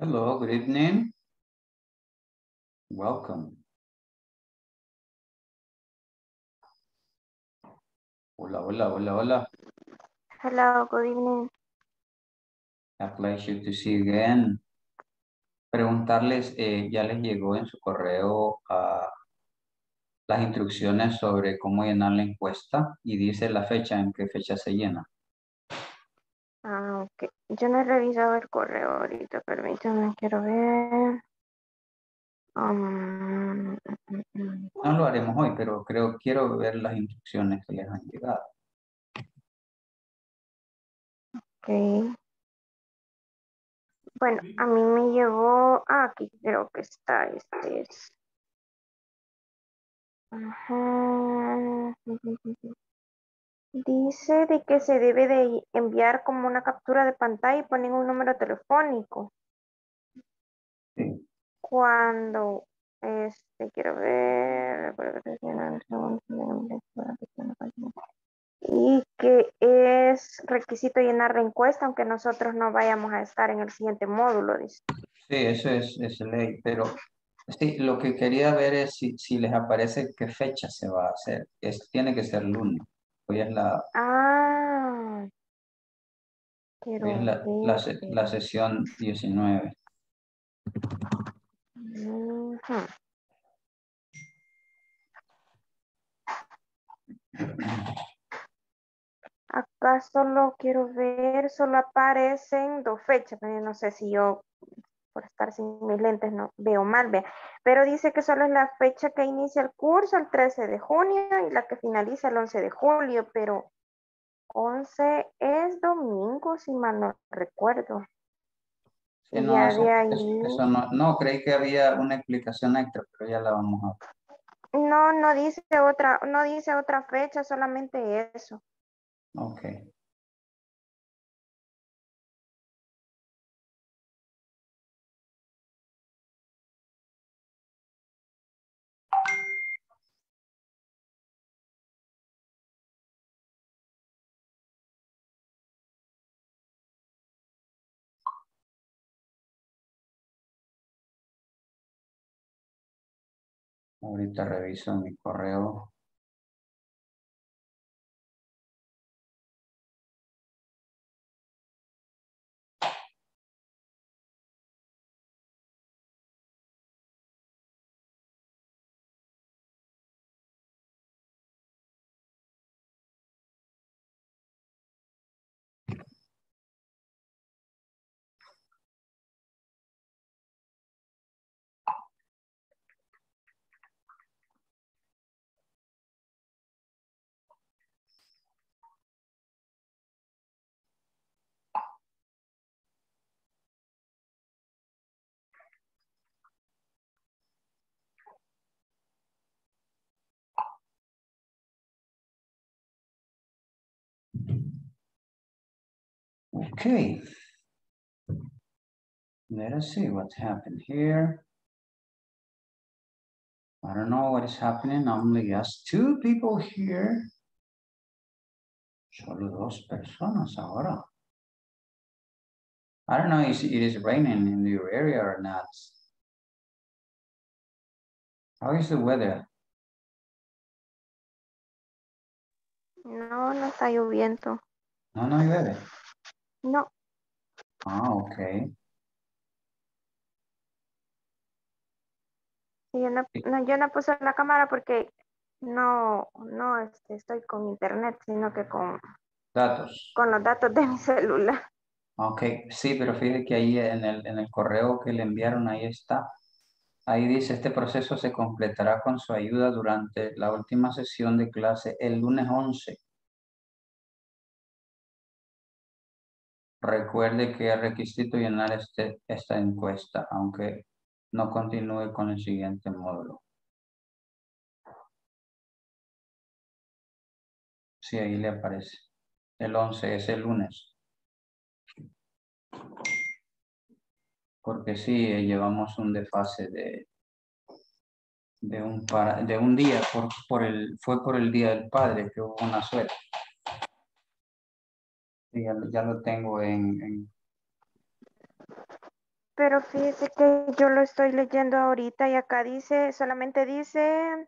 Hello, good evening. Welcome. Hola, hola, hola, hola. Hello, good evening. A pleasure to see you again. Preguntarles, ¿ya les llegó en su correo las instrucciones sobre cómo llenar la encuesta? Y dice la fecha, ¿en qué fecha se llena? Ok. Yo no he revisado el correo ahorita, permítame, quiero ver. No lo haremos hoy, pero quiero ver las instrucciones que les han llegado. Ok. Bueno, a mí me llegó, aquí creo que está, este es. Ajá. Dice de que se debe de enviar como una captura de pantalla y ponen un número telefónico. Sí. Cuando, quiero ver. Y que es requisito llenar la encuesta, aunque nosotros no vayamos a estar en el siguiente módulo, dice. Sí, eso es ley, pero sí, lo que quería ver es si les aparece qué fecha se va a hacer. Tiene que ser lunes. Hoy es la, Ah, hoy es quiero ver, la pero... sesión 19. Ujú. Acá solo quiero ver, solo aparecen dos fechas, pero no sé si yo, por estar sin mis lentes, no veo mal, vea. Pero dice que solo es la fecha que inicia el curso, el 13 de junio, y la que finaliza el 11 de julio, pero 11 es domingo, si mal no recuerdo. Sí, Y no, ya de ahí, eso no, creí que había una explicación extra, pero ya la vamos a ver. no dice otra fecha, solamente eso. Ok. Ahorita reviso mi correo. Okay. Let us see what's happened here. I don't know what is happening. Only just two people here. Solo dos personas ahora. I don't know if it is raining in your area or not. How is the weather? No, no está lloviendo. No llueve. No, Ah, ok. yo no puse la cámara porque no estoy con internet, sino que Datos. con los datos de mi celular. Ok, sí, pero fíjate que ahí en el correo que le enviaron, ahí está. Ahí dice, este proceso se completará con su ayuda durante la última sesión de clase el lunes 11. Recuerde que es requisito llenar esta encuesta, aunque no continúe con el siguiente módulo. Sí, ahí le aparece. El 11 es el lunes. Porque sí, llevamos un desfase de un día, fue por el Día del Padre que hubo una suerte. Sí, ya lo tengo Pero fíjese que yo lo estoy leyendo ahorita y acá dice, solamente dice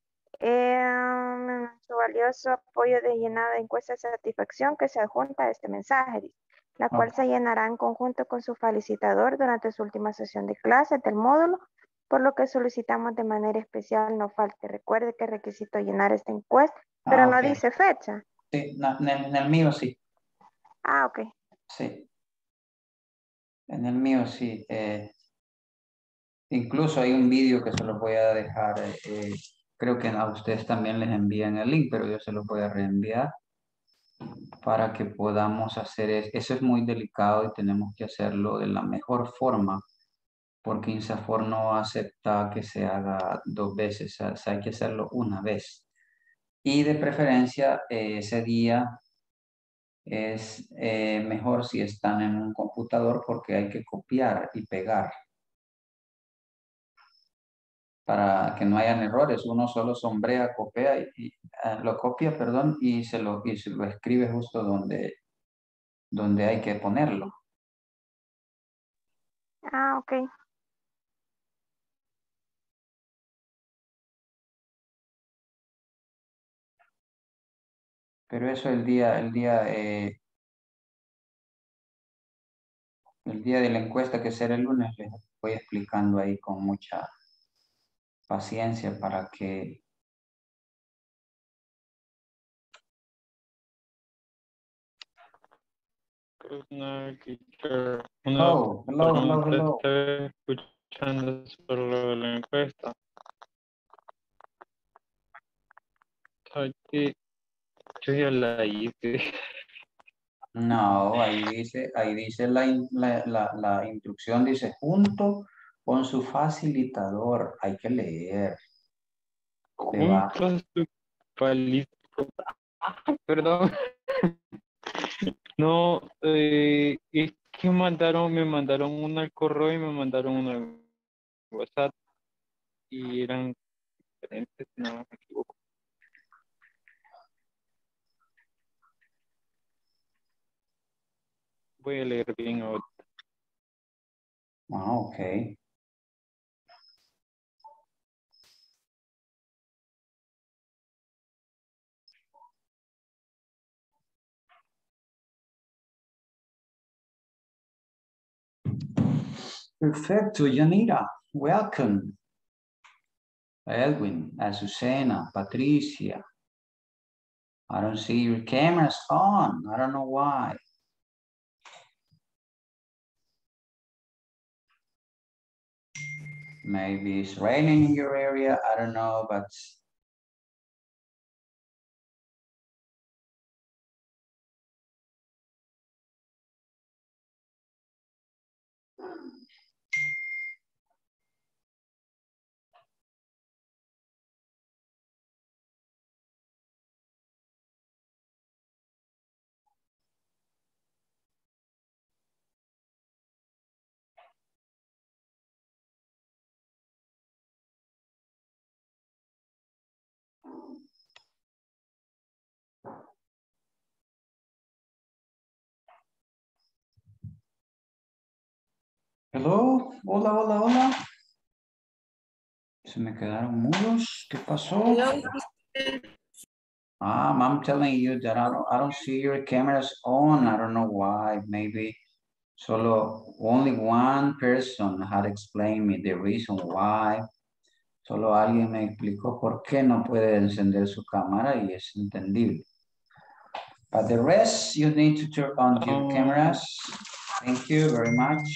su valioso apoyo de llenado de encuesta de satisfacción que se adjunta a este mensaje, dice, la cual Ok. se llenará en conjunto con su felicitador durante su última sesión de clases del módulo, por lo que solicitamos de manera especial no falte. Recuerde que es requisito llenar esta encuesta, pero Ah, no ok. dice fecha. Sí, en el mío sí. Ah, ok. Sí, en el mío sí. Incluso hay un vídeo que se los voy a dejar. Creo que a ustedes también les envían el link, pero yo se los voy a reenviar para que podamos hacer eso. Es muy delicado y tenemos que hacerlo de la mejor forma, porque INSAFOR no acepta que se haga dos veces, o sea, hay que hacerlo una vez. Y de preferencia, ese día es mejor si están en un computador porque hay que copiar y pegar para que no hayan errores. Uno solo sombrea, copia lo copia, perdón, y se lo escribe justo donde hay que ponerlo. Ah, ok. Pero eso el día de la encuesta que será el lunes, les voy explicando ahí con mucha paciencia para que... Personal teacher. Una Oh, hello, hello, pregunta, hello. estoy escuchando sobre lo de la encuesta. Aquí, yo ya la hice. No, ahí dice la instrucción, dice junto con su facilitador. Hay que leer. Le va. Junto a su palito. Perdón. No, es que me mandaron una al correo y me mandaron una al WhatsApp y eran diferentes, si no me equivoco. Voy a leer bien ahora. Ah, ok. Perfecto, Yanira. Welcome. Edwin, Azucena, Patricia. I don't see your cameras on. I don't know why. Maybe it's raining in your area. I don't know, but hello, hola, hola, hola. Se me quedaron mudos. ¿Qué pasó? I'm telling you that I don't see your cameras on. I don't know why. Maybe solo only one person had explained me the reason why. Solo alguien me explicó por qué no puede encender su cámara y es entendible. But the rest, you need to turn on your cameras. Thank you very much.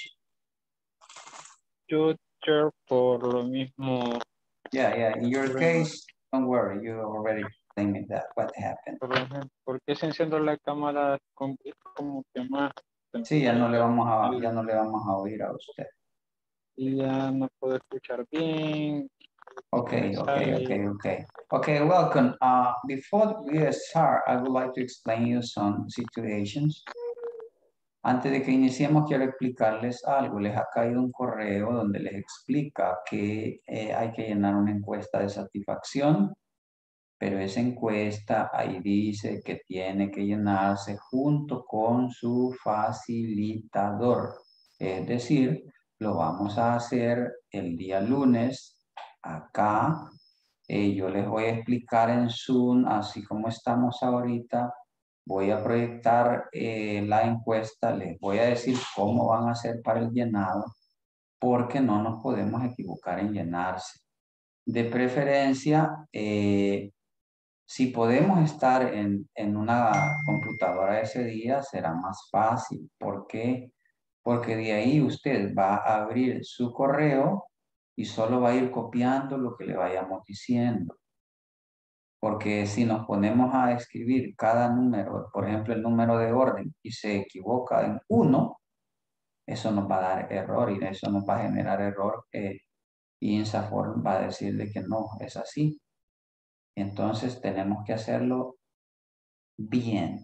Yo, teacher, por lo mismo, Yeah. In your case, don't worry. You already explained me that what happened. por ejemplo, ¿por qué se enciende la cámara es como que más? Sí, ya no le vamos a oír a usted. Y ya no puedo escuchar bien. Me sale. Okay, welcome. Before we start, I would like to explain you some situations. Antes de que iniciemos, quiero explicarles algo. Les ha caído un correo donde les explica que hay que llenar una encuesta de satisfacción, pero esa encuesta ahí dice que tiene que llenarse junto con su facilitador. Es decir, lo vamos a hacer el día lunes acá. Yo les voy a explicar en Zoom, así como estamos ahorita. Voy a proyectar la encuesta, les voy a decir cómo van a hacer para el llenado, porque no nos podemos equivocar en llenarse. De preferencia, si podemos estar en una computadora ese día, será más fácil. ¿Por qué? Porque de ahí usted va a abrir su correo y solo va a ir copiando lo que le vayamos diciendo. Porque si nos ponemos a escribir cada número, por ejemplo, el número de orden, y se equivoca en uno, eso nos va a dar error y eso nos va a generar error. Y INSAFORP va a decir de que no, es así. Entonces tenemos que hacerlo bien.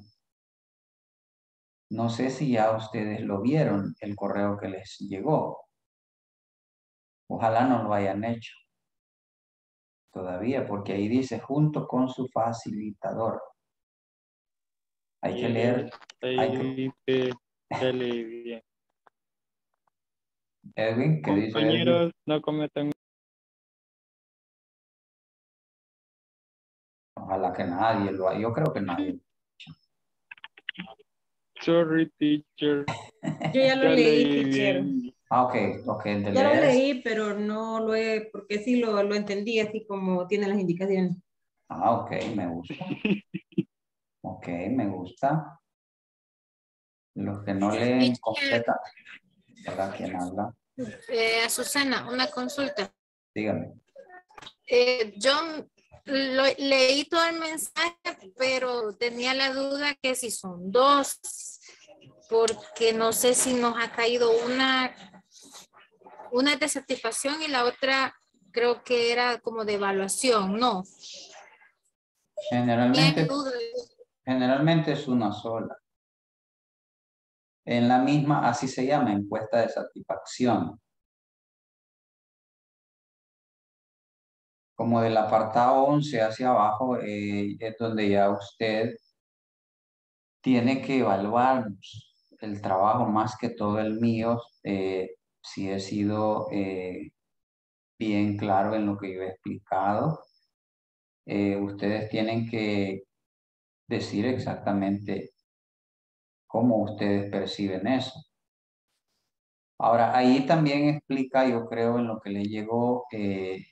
No sé si ya ustedes lo vieron, el correo que les llegó. Ojalá no lo hayan hecho todavía, porque ahí dice junto con su facilitador. Hay que leer. Ahí te leí bien. Edwin, ¿qué dice Edwin? Compañeros, no cometan. Ojalá que nadie lo haga. Yo creo que nadie. Sorry, teacher. Yo ya lo Ya leí, leí teacher. bien. Ah, ok, de Ya lo leer. leí, pero no lo he, porque sí lo entendí así como tiene las indicaciones. Ah, ok, me gusta. Ok, me gusta. Los que no leen completa. ¿Verdad? ¿Quién habla? Susana, una consulta. Dígame. Yo leí todo el mensaje, pero tenía la duda que si son dos, porque no sé si nos ha caído una de satisfacción y la otra creo que era como de evaluación, ¿no? Generalmente es una sola. En la misma, así se llama, encuesta de satisfacción. Como del apartado 11 hacia abajo, es donde ya usted tiene que evaluarnos el trabajo más que todo el mío, si he sido bien claro en lo que yo he explicado. Ustedes tienen que decir exactamente cómo ustedes perciben eso. Ahora, ahí también explica, yo creo, en lo que le llegó, que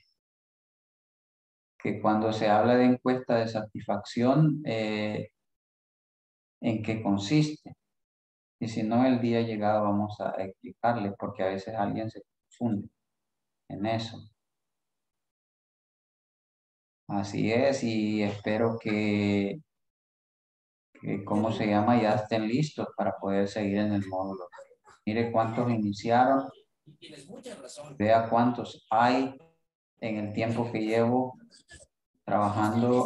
cuando se habla de encuesta de satisfacción, ¿en qué consiste? Y si no, el día llegado vamos a explicarle, porque a veces alguien se confunde en eso. Así es, y espero ¿cómo se llama? Ya estén listos para poder seguir en el módulo. Mire cuántos iniciaron, vea cuántos hay en el tiempo que llevo trabajando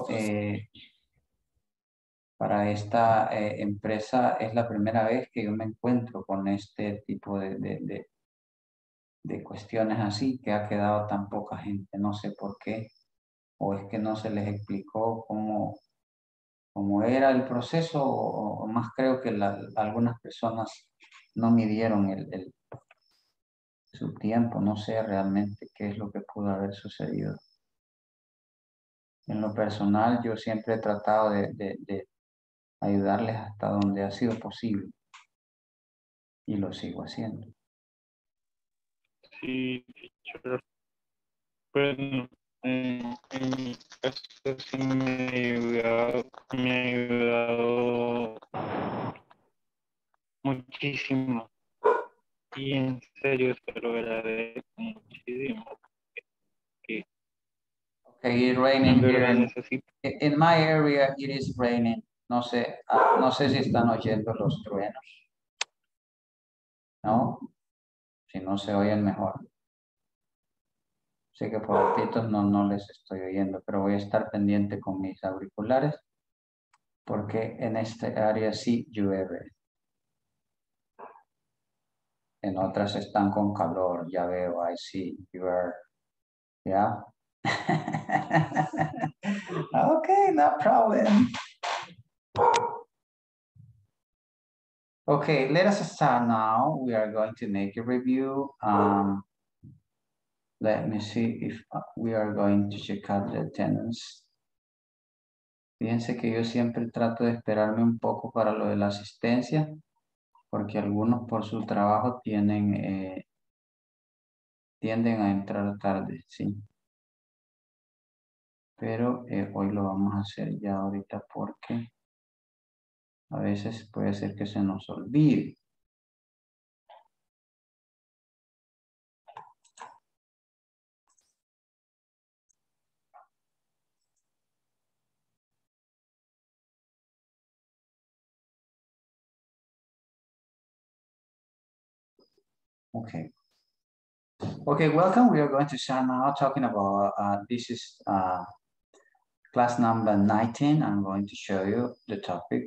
para esta empresa. Es la primera vez que yo me encuentro con este tipo de cuestiones así, que ha quedado tan poca gente. No sé por qué, o es que no se les explicó cómo era el proceso, o más creo que algunas personas no midieron su tiempo. No sé realmente qué es lo que pudo haber sucedido. En lo personal, yo siempre he tratado de ayudarles hasta donde ha sido posible y lo sigo haciendo. Sí, teacher. Bueno, en mi caso sí me ha ayudado muchísimo. Y en serio se lo agradezco muchísimo. Que Okay, it's raining en here verdad necesito. in my area. It is raining. No sé, no sé si están oyendo los truenos. ¿No? Si no se oyen mejor. Sé que por ratitos no les estoy oyendo, pero voy a estar pendiente con mis auriculares porque en este área sí llueve. En otras están con calor, ya veo, I see you are, yeah. Okay, no problem. Okay, let us start now. We are going to make a review. Let me see if we are going to check out the attendance. Fíjense que yo siempre trato de esperarme un poco para lo de la asistencia, porque algunos por su trabajo tienden a entrar tarde, sí. Pero hoy lo vamos a hacer ya ahorita porque a veces puede ser que se nos olvide. Okay. Okay, welcome. We are going to start now talking about, this is class number 19. I'm going to show you the topic.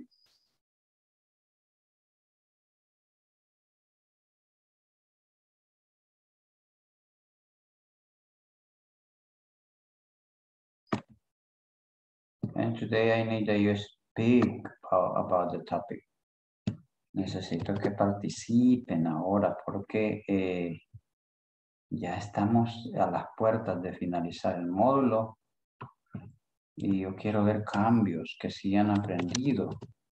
And today I need that you speak about the topic. Necesito que participen ahora porque ya estamos a las puertas de finalizar el módulo y yo quiero ver cambios que sí han aprendido.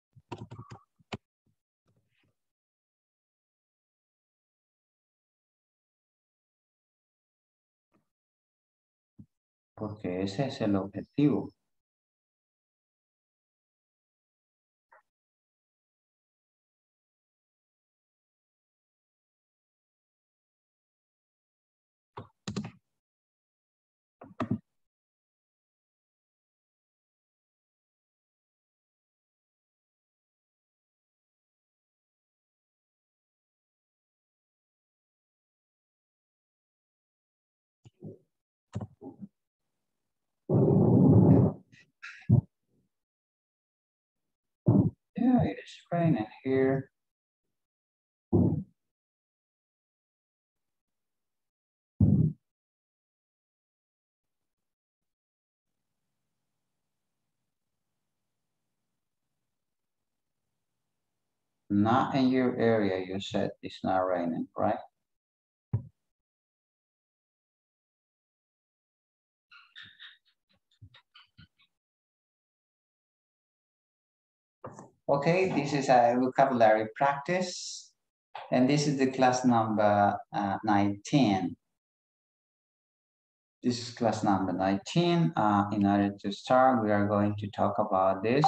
Porque ese es el objetivo. Yeah, it is raining here. Not in your area, you said it's not raining, right? Okay, this is a vocabulary practice. And this is the class number 19. This is class number 19. In order to start, we are going to talk about this.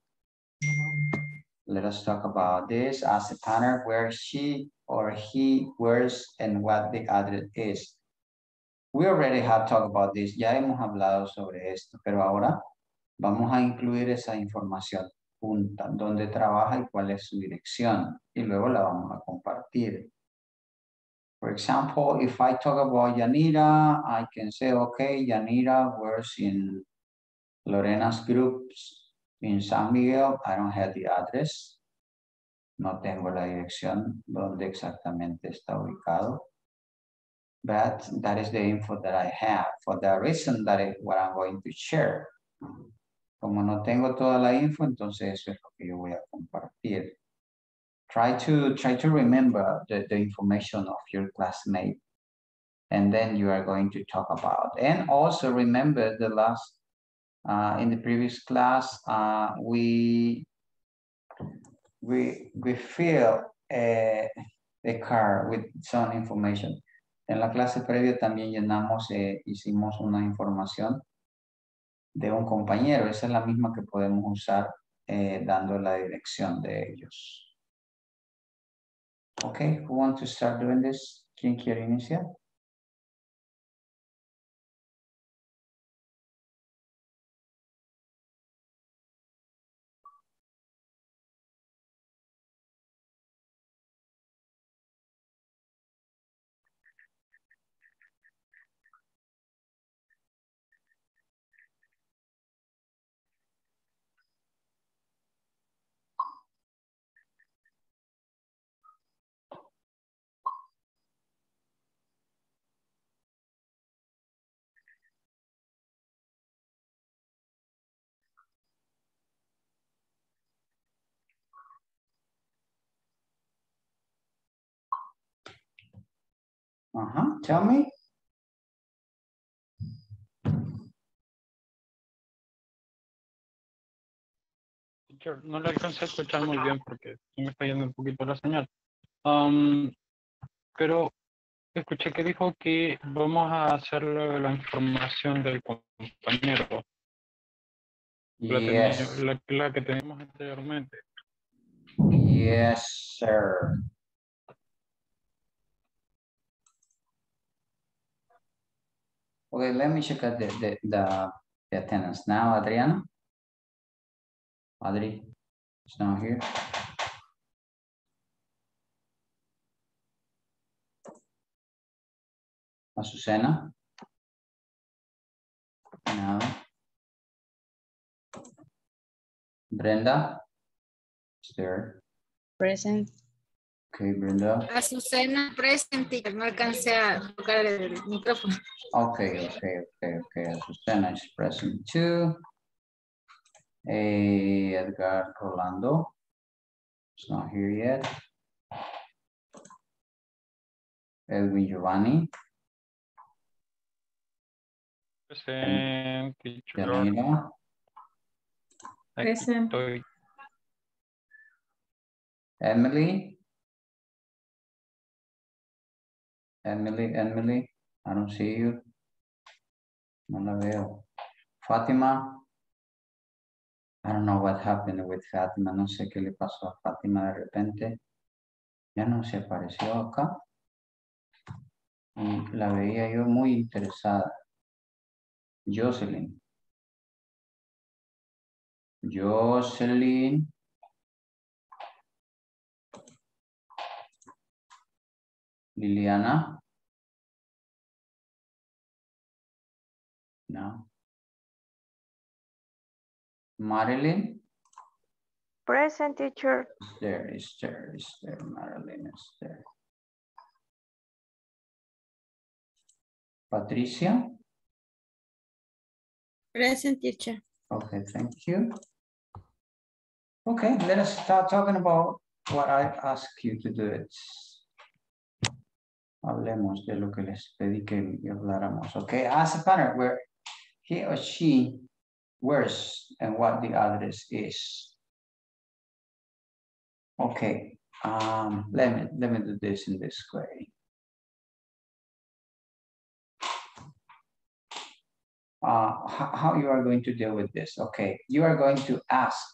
Let us talk about this as a pattern where she or he wears and what the address is. We already have talked about this. Ya hemos hablado sobre esto, pero ahora vamos a incluir esa información junta, dónde trabaja y cuál es su dirección. Y luego la vamos a compartir. For example, if I talk about Yanira, I can say, okay, Yanira works in Lorena's groups in San Miguel. I don't have the address. No tengo la dirección donde exactamente está ubicado. But that is the info that I have. For that reason, that is what I'm going to share. Como no tengo toda la info, entonces eso es lo que yo voy a compartir. Try to remember the information of your classmate. And then you are going to talk about. And also remember the last, in the previous class, we fill a card with some information. En la clase previa también llenamos, hicimos una información de un compañero. Esa es la misma que podemos usar dando la dirección de ellos. Okay, who wants to start doing this? ¿Quién quiere iniciar? Tell me. Teacher, no le alcancé a escuchar muy bien porque me está yendo un poquito la señal. Pero escuché que dijo que vamos a hacer la información del compañero. Yes. La que teníamos anteriormente. Yes, sir. Okay, let me check out the attendance now. Adriana? Adri is not here. Azucena? No. Brenda? Is there? Present. Okay, Brenda. Azucena presente, no alcancé a tocar el micrófono. Okay. Azucena is present too. Edgar Rolando is not here yet. Edwin Giovanni. Present, teacher. Yanira. Aquí Present. estoy. Emily. Emily, I don't see you. No la veo. Fátima. I don't know what happened with Fátima. No sé qué le pasó a Fátima de repente. Ya no se apareció acá. Y la veía yo muy interesada. Jocelyn. Liliana. No. Marilyn. Present, teacher. Is there. Marilyn is there. Patricia. Present, teacher. Okay, thank you. Okay, let us start talking about what I asked you to do. Hablemos de lo que les pedí que habláramos. Okay, ask a partner where he or she works and what the address is. Okay, let me do this in this way. How you are going to deal with this? Okay, you are going to ask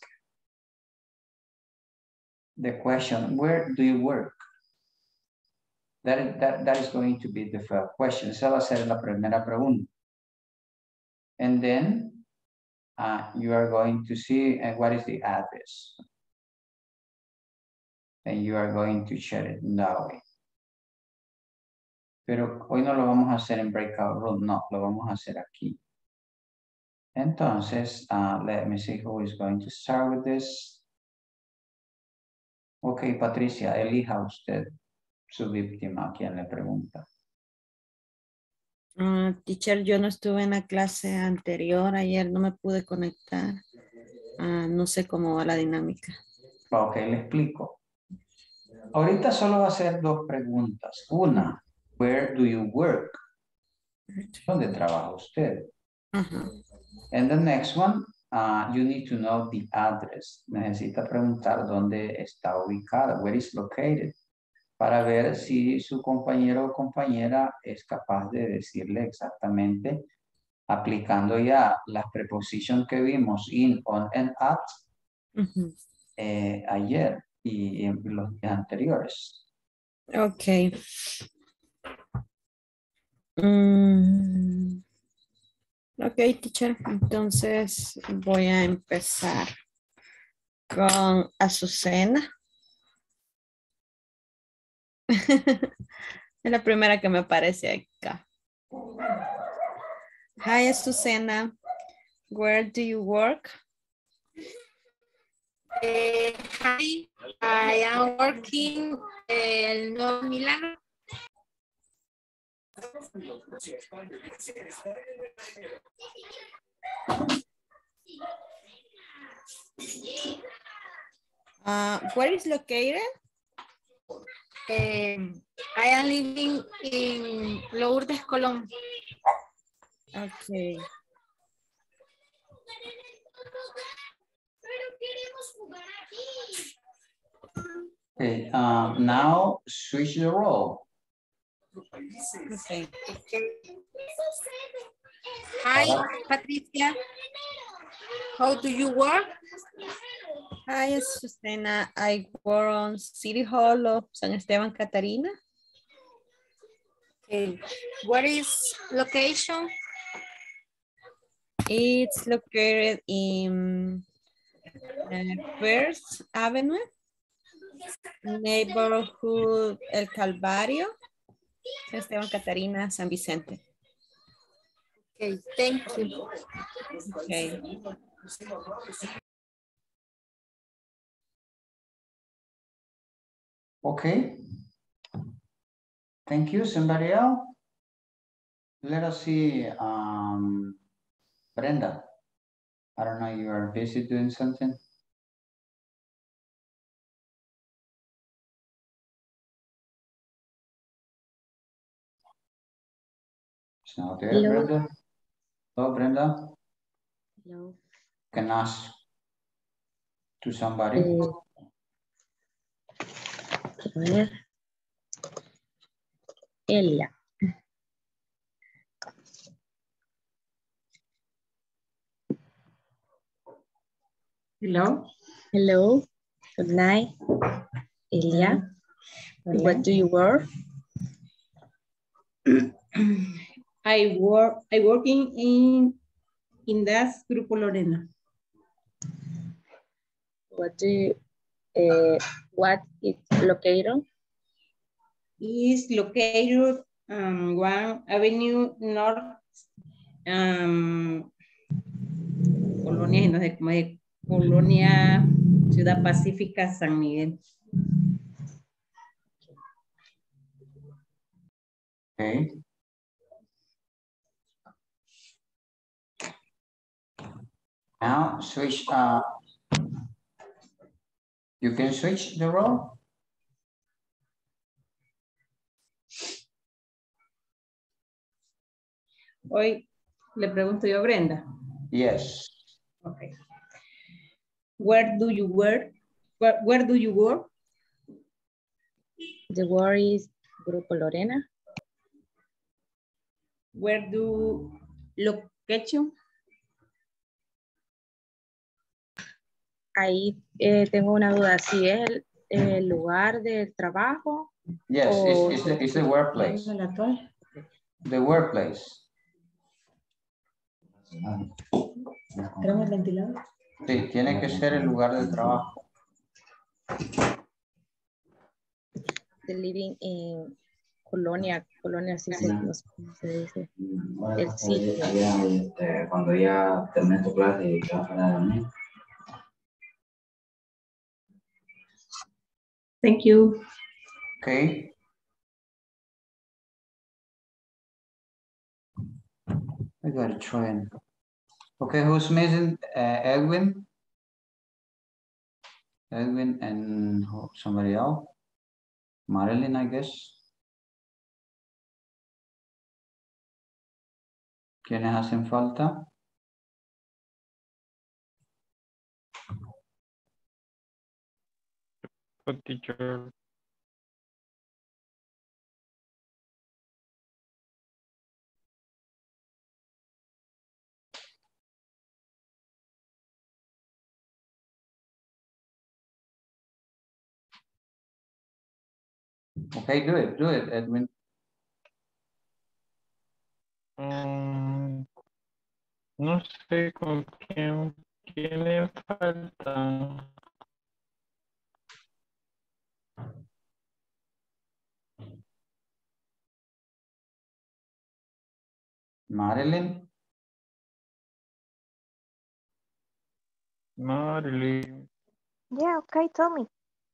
the question, where do you work? That is going to be the first question. Esa va a ser la primera pregunta. And then you are going to see what is the address. And you are going to share it in that way. Pero hoy no lo vamos a hacer en breakout room, no, lo vamos a hacer aquí. Entonces, let me see who is going to start with this. Ok, Patricia, elija usted su víctima, quien le pregunta. Teacher, yo no estuve en la clase anterior, ayer no me pude conectar. No sé cómo va la dinámica. Ok, le explico. Ahorita solo va a ser dos preguntas. Una, where do you work? ¿Dónde trabaja usted? And the next one, you need to know the address. Necesita preguntar dónde está ubicada, where is located, para ver si su compañero o compañera es capaz de decirle exactamente, aplicando ya las preposiciones que vimos in, on, and at ayer y en los días anteriores. Ok. Ok, teacher. Entonces voy a empezar con Azucena. Es la primera que me aparece acá. Hi, Azucena. Where do you work? Hi, I am working el Nuevo Milagro. Where is located? I am living in Lourdes, Colón. Okay. Okay, now switch the role. Okay. Hi, Patricia. How do you work? Hi, Susana. I work on City Hall of San Esteban Catarina. Okay. What is location? It's located in First Avenue, neighborhood El Calvario, San Esteban Catarina, San Vicente. Okay, thank you. Okay. Okay. Thank you. Somebody else? Let us see. Brenda. I don't know, you are busy doing something? It's not there, Hello. Brenda. Hello, Brenda. Hello. Can ask to somebody. Quiero ver. Elia. Hello. Hello. Good night. Elia. Hola. What do you work? I working in das Grupo Lorena. What is located? Is located 1 Avenue North, Colonia, no sé cómo es, Colonia Ciudad Pacífica, San Miguel. Okay. Now switch, you can switch the role? Hoy le pregunto yo a Brenda. Yes. Okay. Where do you work? Where do you work? The word is Grupo Lorena. Where do location? Ahí tengo una duda, si es el lugar de trabajo. Yes, o... it's the workplace. The workplace. ¿Tenemos el ventilador? Sí, tiene que ser el lugar de trabajo. The living in Colonia, sí se, no sé cómo se dice. El sitio. Cuando ya termine tu clase y te vas a dormir. Thank you. Okay. I gotta try and. Okay, who's missing? Edwin? Edwin and somebody else? Marilyn, I guess. ¿Quiénes hacen falta? Teacher. Okay, do it, Edwin. No sé con quiénes faltan. Marilyn. Marilyn. Yeah, okay, tell me.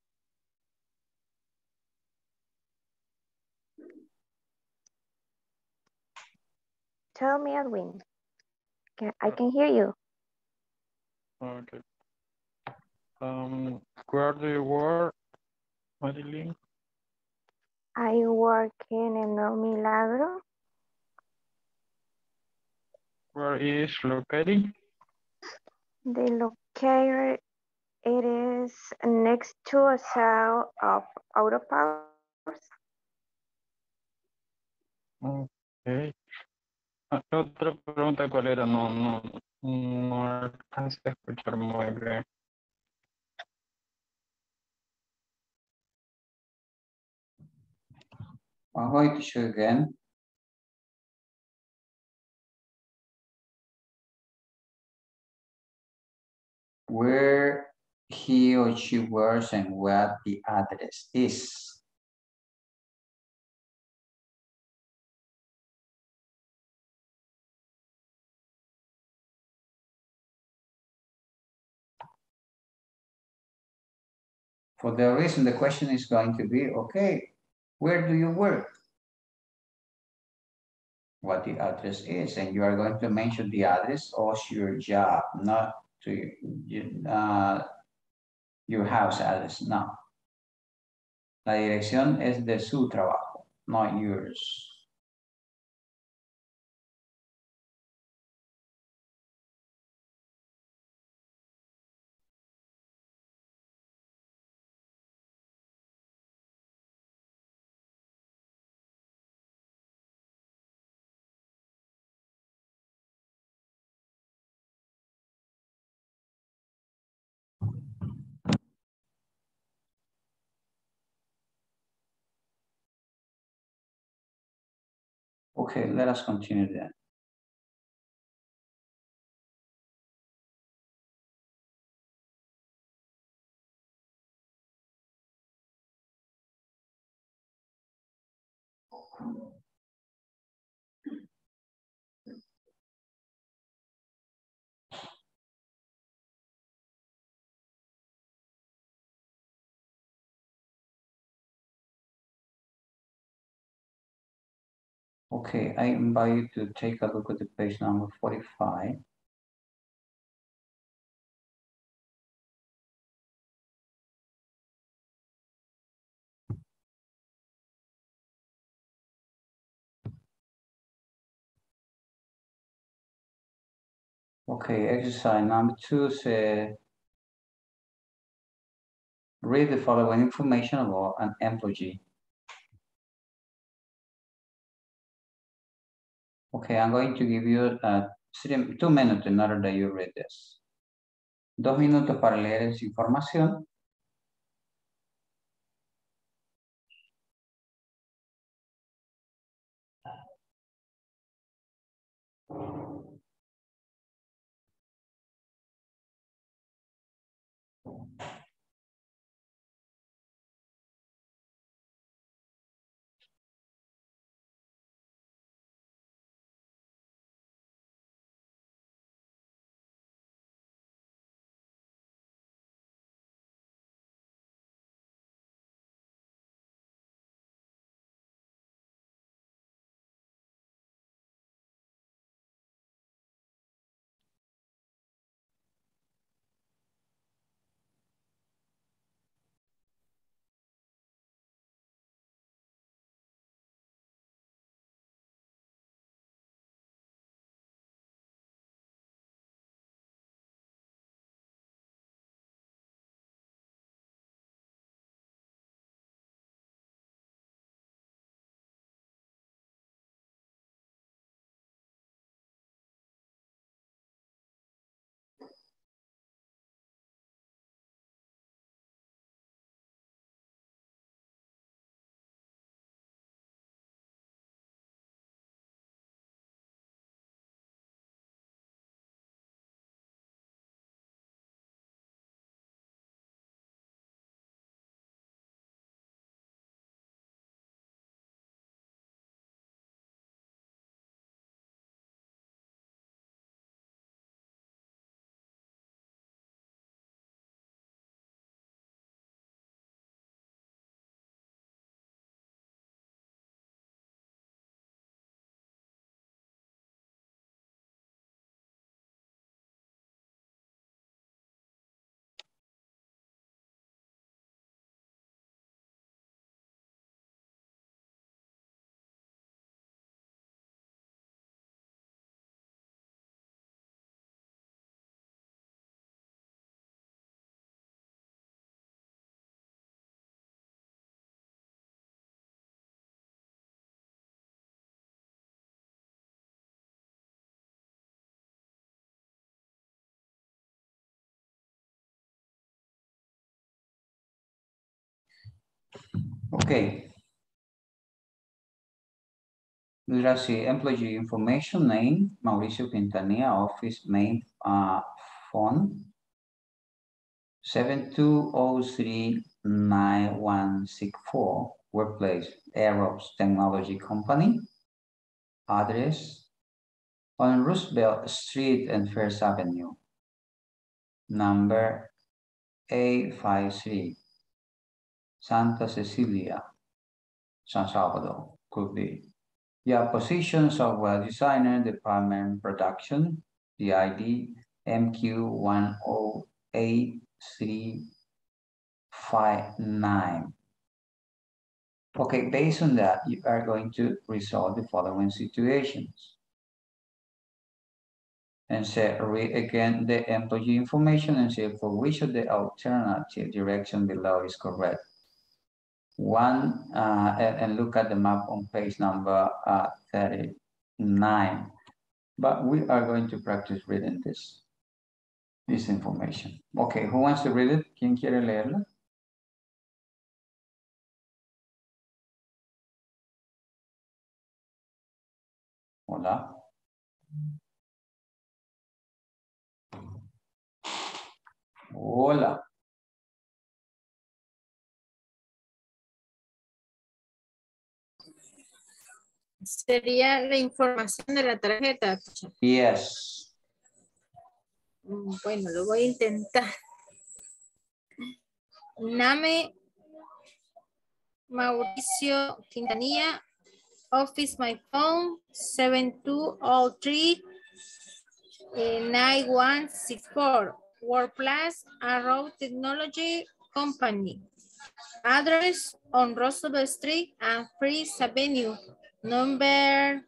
Tell me, Edwin. I can hear you. Okay. Where do you work, Marilyn? I work in El Milagro. Where is located? The locator, it is next to a cell of auto parts. Okay. La otra pregunta, ¿cuál era? No alcancé a escuchar muy bien. I'm going to show you again. Where he or she works and what the address is. For the reason, the question is going to be, okay, where do you work? What the address is, and you are going to mention the address of your job, not to your house address, no. La dirección es de su trabajo, not yours. Okay, let us continue then. Okay, I invite you to take a look at the page number 45. Okay, exercise number 2 says, read the following information about an employee. Okay, I'm going to give you 2 minutes in order that you read this. 2 minutos para leer esa información. Okay. Let's see, employee information, name, Mauricio Quintanilla, office main phone, 7203-9164, workplace, Aerops Technology Company, address, on Roosevelt Street and First Avenue, number A53, Santa Cecilia, San Salvador, could be. Yeah, position software designer, department production, the ID MQ108359. Okay, based on that, you are going to resolve the following situations. And say, read again the employee information and say for which of the alternative direction below is correct. One, and look at the map on page number 39. But we are going to practice reading this information. Okay, who wants to read it? ¿Quién quiere leerlo? Hola. Hola. Sería la información de la tarjeta. Yes. Bueno, lo voy a intentar. Name Mauricio Quintanilla, office my phone 7203-9164, Workplace Arrow Technology Company, address on Roosevelt Street and First Avenue, number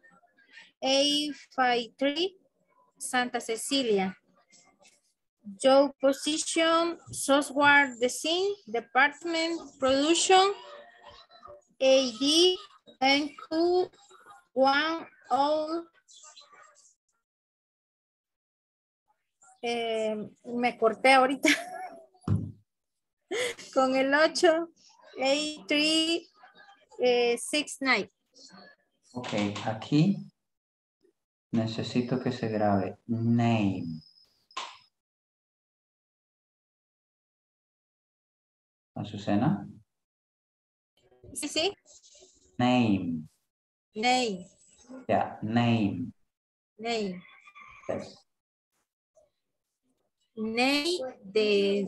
853, Santa Cecilia. Job position, software design, department, production, AD, NQ10, me corté ahorita con el 8, 8369. Ok, aquí necesito que se grabe name. Azucena. Sí, sí. Name. Name. Yeah, name. Name. Yes. Name de...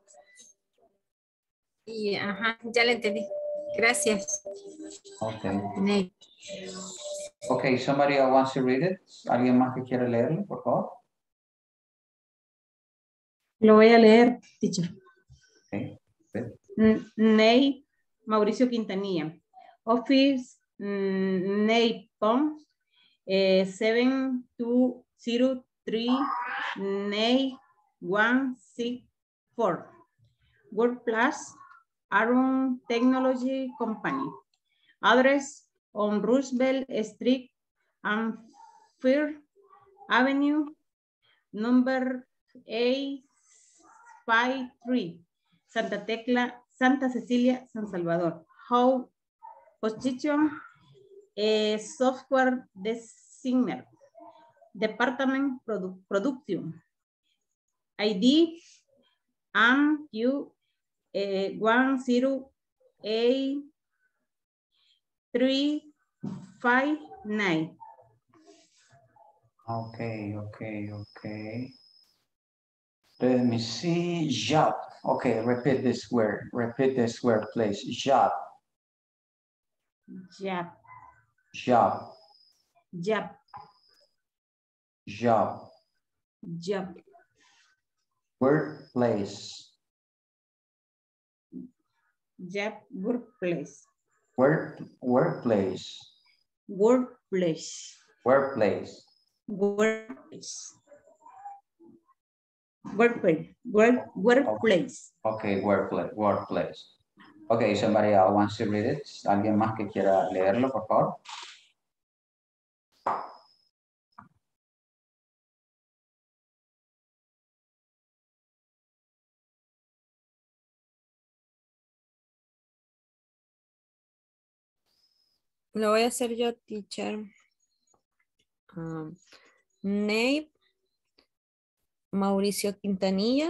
Y, ajá, ya le entendí. Gracias. Okay. Name. Okay, somebody else wants to read it? ¿Alguien más que quiere leerlo, por favor? Lo voy a leer, teacher. Okay. Ney Mauricio Quintanilla. Office Ney Pons 7203 Ney 164. Workplace Aaron Technology Company. Address on Roosevelt Street and First Avenue, number 853. Santa Cecilia, San Salvador. How position software designer. Department production. ID MQ 108359. Okay. Let me see. Job. Okay, repeat this word. Repeat this word, please. Job. Job. Job. Job. Job. Job. Workplace. Job. Workplace. Workplace. Workplace. Workplace. Workplace. Workplace. Okay, workplace. Okay, somebody else wants to read it. ¿Alguien más que quiera leerlo, por favor? Lo voy a hacer yo, teacher. Name, Mauricio Quintanilla.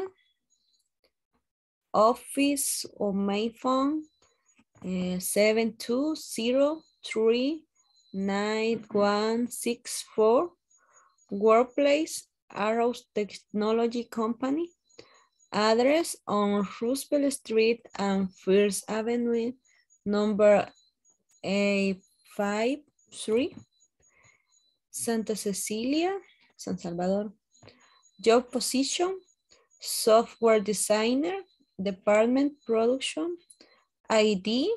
Office or main phone, 72039164. Workplace, Arrows Technology Company. Address on Roosevelt Street and First Avenue, number 853. Santa Cecilia, San Salvador. Job position, software designer, department production, ID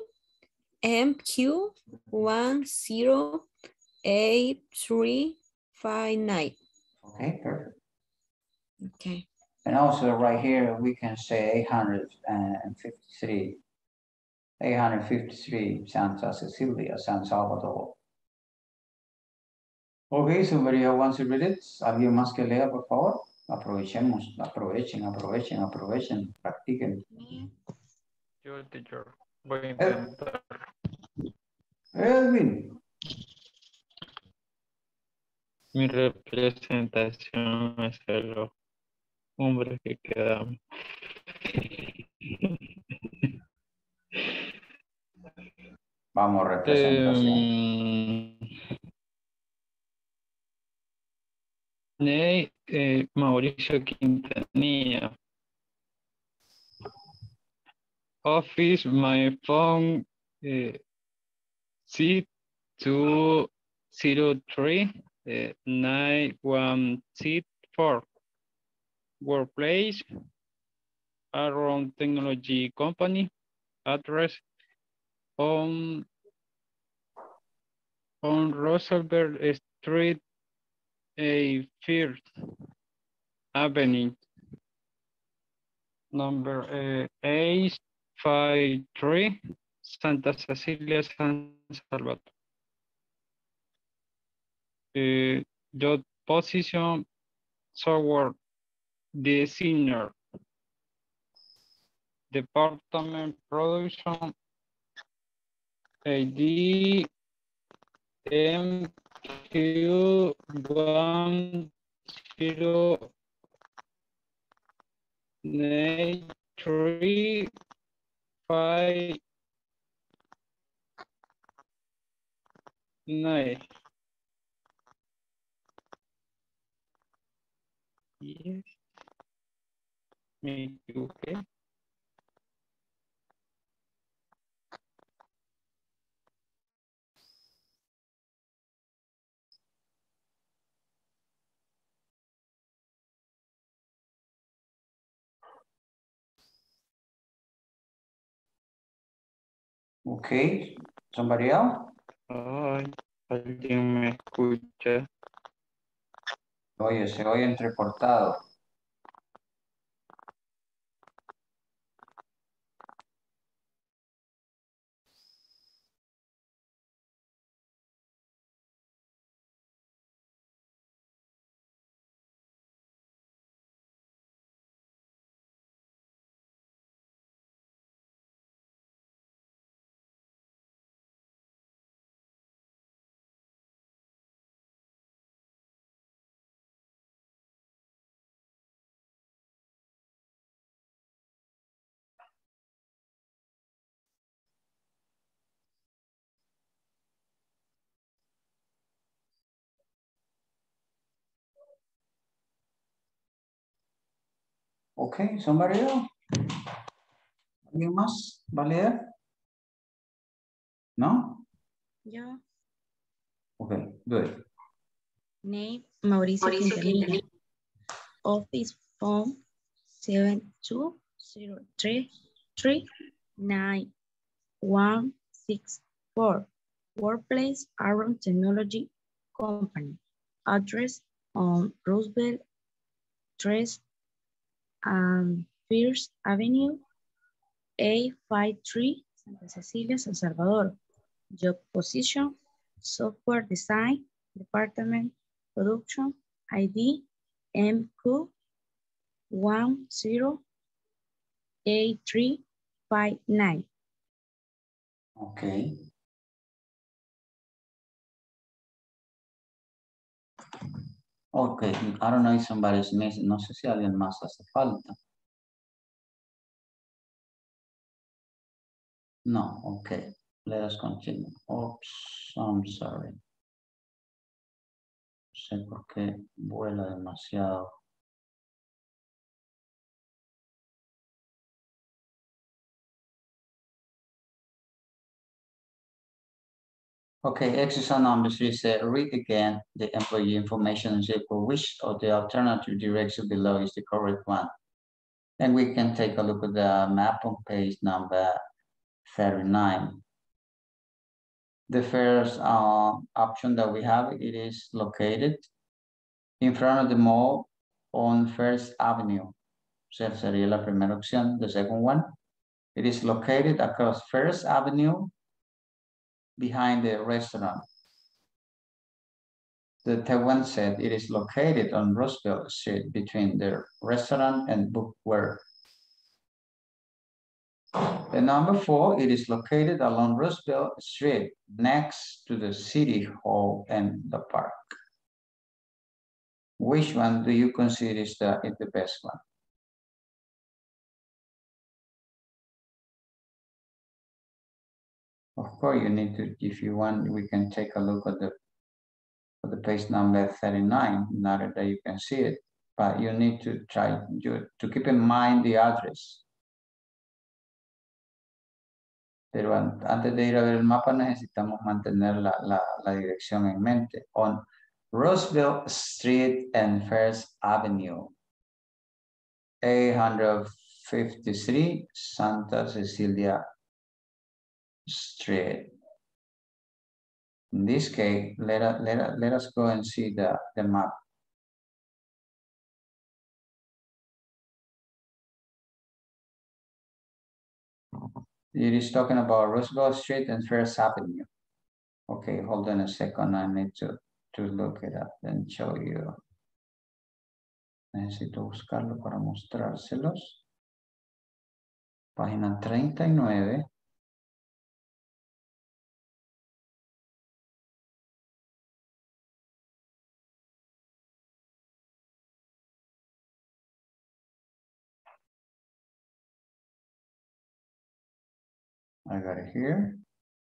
MQ108359. Okay, perfect. Okay. And also right here, we can say 853. 853 Santa Cecilia, San Salvador. Okay, somebody else wants to read it. ¿Alguien más que lea, por favor? Aprovechemos, aprovechen, practiquen. Yo, teacher, voy a intentar. Edwin. Mi representación es el hombre que quedamos. Vamos, representación. Mauricio Quintanilla. Office, my phone, C203 9164. Workplace, Around Technology Company. Address on Roosevelt Street, First Avenue, number 853, Santa Cecilia, San Salvador. Job position, software designer, department production, ID MQ108359. Yes. Me equivoqué. Okay, somebody else? Ay, alguien me escucha. Oye, se oye entrecortado. Okay, somebody else? ¿Alguien más va a leer? ¿No? Yo. Okay, good. Name, Mauricio Quintanilla. Office phone, 72039164. Workplace, Around Technology Company. Address on Roosevelt Street and First Avenue, 853, Santa Cecilia, San Salvador. Job position, software design, department production, ID MQ108359. Okay. Okay, I don't know if somebody's missing. No sé si alguien más hace falta. No, okay. Let us continue. Oops, I'm sorry. No sé por qué vuela demasiado. Okay, exercise number 3 says, read again the employee information circle. Which of the alternative direction below is the correct one? And we can take a look at the map on page number 39. The first option that we have, it is located in front of the mall on First Avenue. So sería la primera opción. The second one, it is located across First Avenue behind the restaurant. The third one said it is located on Roosevelt Street between the restaurant and Bookware. The number 4, it is located along Roosevelt Street next to the City Hall and the park. Which one do you consider is the best one? Of course, you need to, if you want, we can take a look at the page number 39, in order that you can see it. But you need to try to keep in mind the address. Pero antes de ir a ver el mapa necesitamos mantener la dirección en mente. On Roosevelt Street and First Avenue, 853 Santa Cecilia Street. In this case, let us go and see the map. It is talking about Roosevelt Street and First Avenue. Okay, hold on a second. I need to look it up and show you. Necesito buscarlo para mostrárselos. Página 39. I got it here.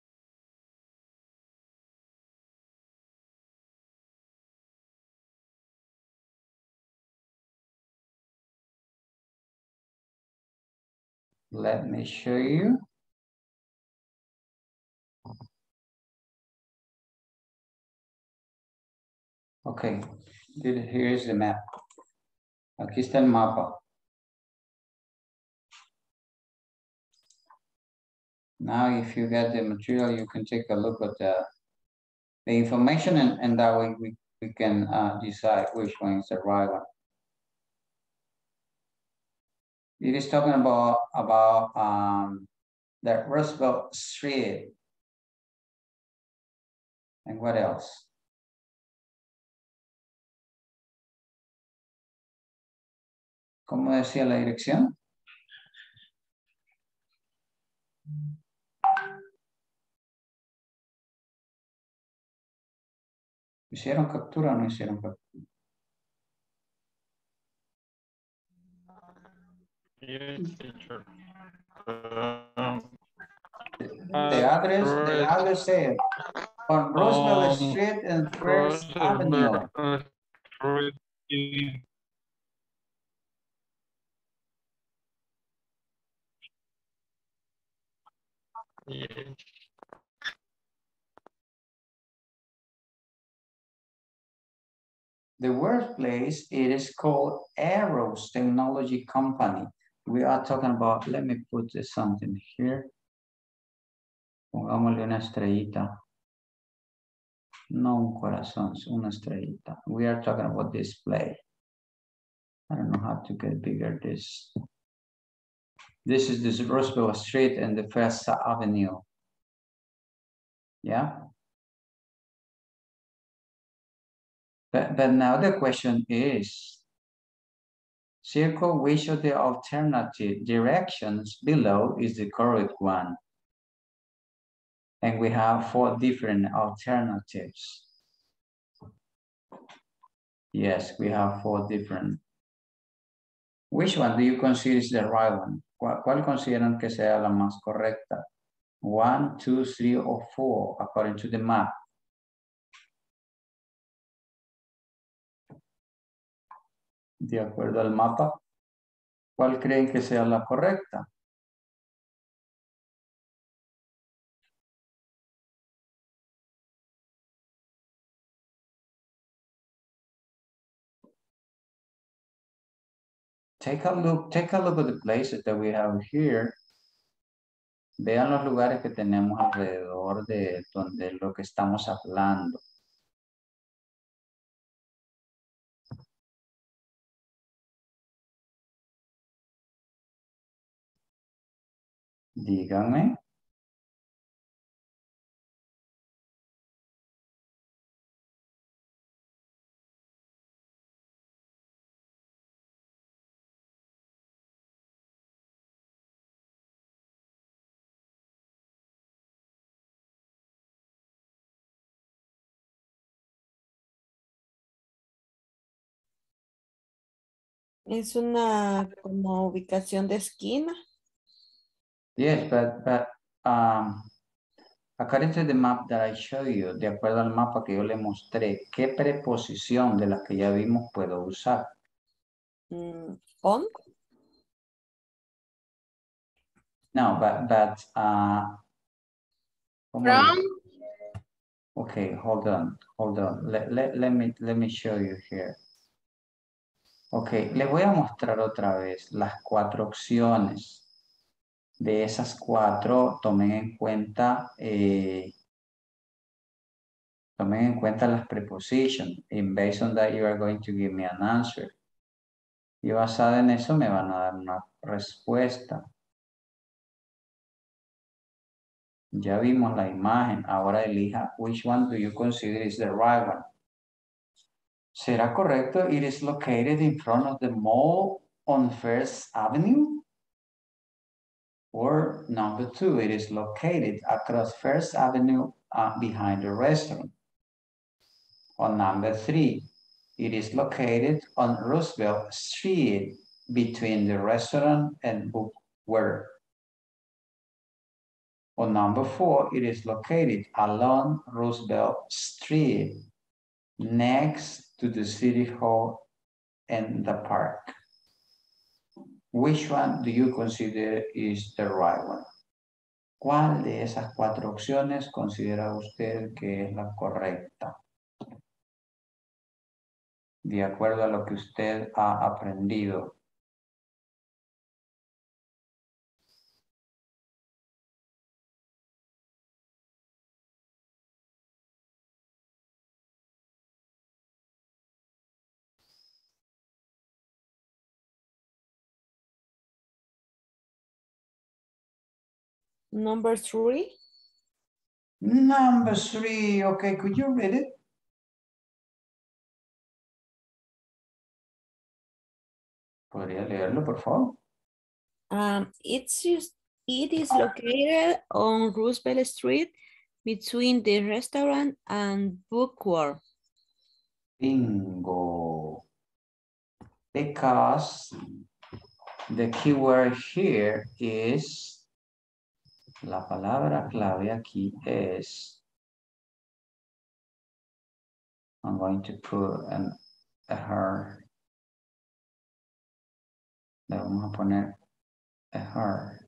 Let me show you. Okay, here is the map. Aquí está el mapa. Now, if you get the material, you can take a look at the information, and that way we can decide which one is the right one. It is talking about the Roosevelt Street. And what else? ¿Cómo decía la dirección? ¿Hicieron captura o no hicieron captura? Yes, teacher. The address said on Roosevelt Street and First Avenue. Yes. The workplace, it is called Arrows Technology Company. We are talking about, let me put something here. Pongámosle una estrellita. No un corazón, una estrellita. We are talking about display. I don't know how to get bigger this. This is this Roosevelt Street and the First Avenue. Yeah. But now the question is, circle which of the alternative directions below is the correct one. And we have 4 different alternatives. Yes, we have 4 different. Which one do you consider is the right one? ¿Cuál consideran que sea la más correcta? 1, 2, 3, or 4, according to the map? De acuerdo al mapa, ¿cuál creen que sea la correcta? Take a look at the places that we have here. Vean los lugares que tenemos alrededor de donde lo que estamos hablando. Díganme. Es una como ubicación de esquina. Yes, but according to the map that I show you, de acuerdo al mapa que yo le mostré, ¿qué preposición de las que ya vimos puedo usar? On. No, but From. Okay, hold on. Let me show you here. Okay, le voy a mostrar otra vez las 4 opciones. De esas 4, tomen en cuenta las prepositions. And based on that, you are going to give me an answer. Y basado en eso, me van a dar una respuesta. Ya vimos la imagen. Ahora elija which one do you consider is the right one. ¿Será correcto? It is located in front of the mall on First Avenue. Or number 2, it is located across First Avenue behind the restaurant. Or number 3, it is located on Roosevelt Street between the restaurant and Bookware. Or number 4, it is located along Roosevelt Street next to the City Hall and the park. Which one do you consider is the right one? ¿Cuál de esas 4 opciones considera usted que es la correcta? De acuerdo a lo que usted ha aprendido. Number 3. Number 3, okay, could you read it? ¿Podría leerlo, por favor? It is located on Roosevelt Street between the restaurant and Bookware. Bingo. Because the keyword here is, la palabra clave aquí es, I'm going to put a her. Le vamos a poner a her.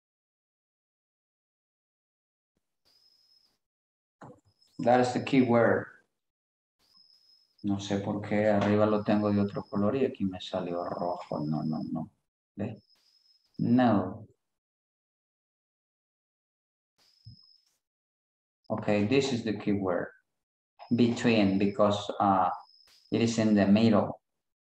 That is the key word. No sé por qué arriba lo tengo de otro color y aquí me salió rojo. No. ¿Ve? No. Okay, this is the key word. Between, because it is in the middle.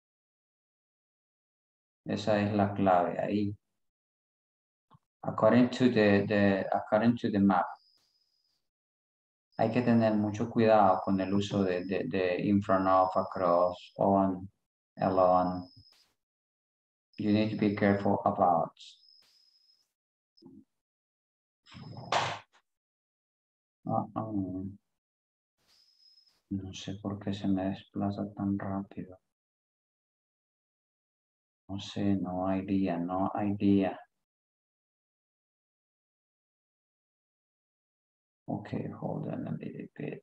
Esa es la clave ahí. According to the map. Hay que tener mucho cuidado con el uso de in front of, across, on, along. You need to be careful about. No sé por qué se me desplaza tan rápido. No sé, no idea, no idea. Okay, hold on a little bit.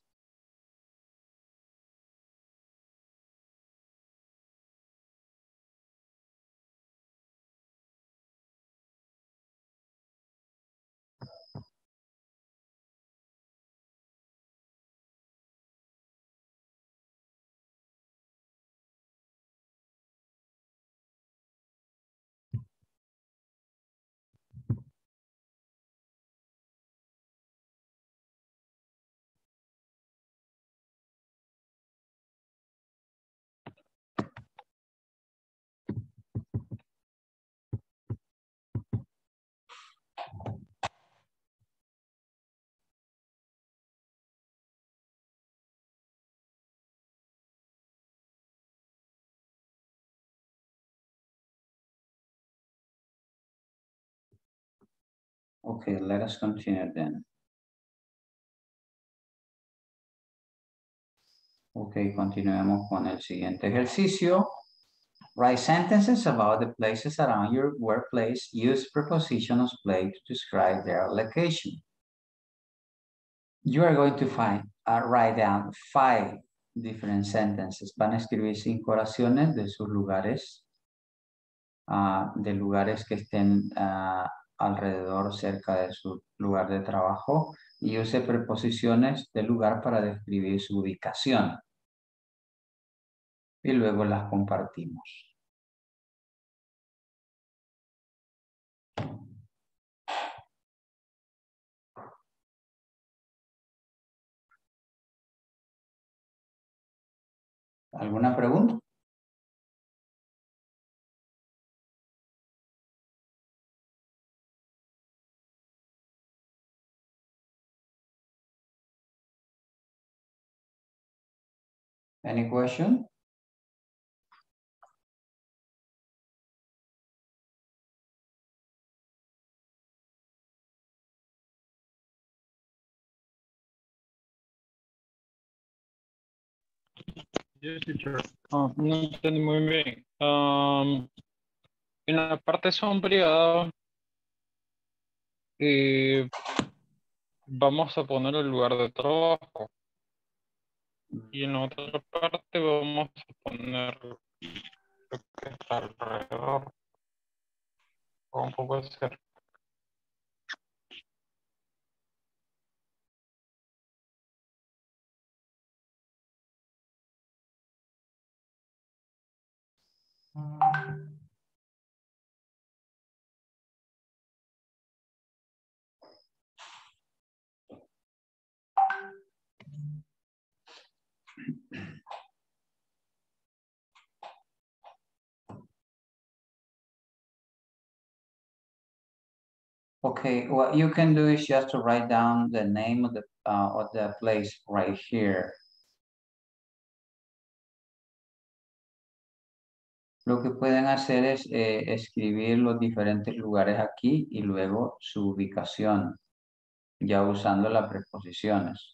Okay, let us continue then. Okay, continuemos con el siguiente ejercicio. Write sentences about the places around your workplace. Use preposition of place to describe their location. You are going to write down 5 different sentences. Van a escribir 5 oraciones de sus lugares, de lugares que estén alrededor, cerca de su lugar de trabajo, y use preposiciones de lugar para describir su ubicación. Y luego las compartimos. ¿Alguna pregunta? Any question? Yes, teacher. No entendí muy bien. En la parte sombreada vamos a poner el lugar de trabajo. Y en la otra parte vamos a poner lo que está alrededor. O un poco cerca. Okay, what you can do is just to write down the name of the place right here. Lo que pueden hacer es escribir los diferentes lugares aquí y luego su ubicación, ya usando las preposiciones.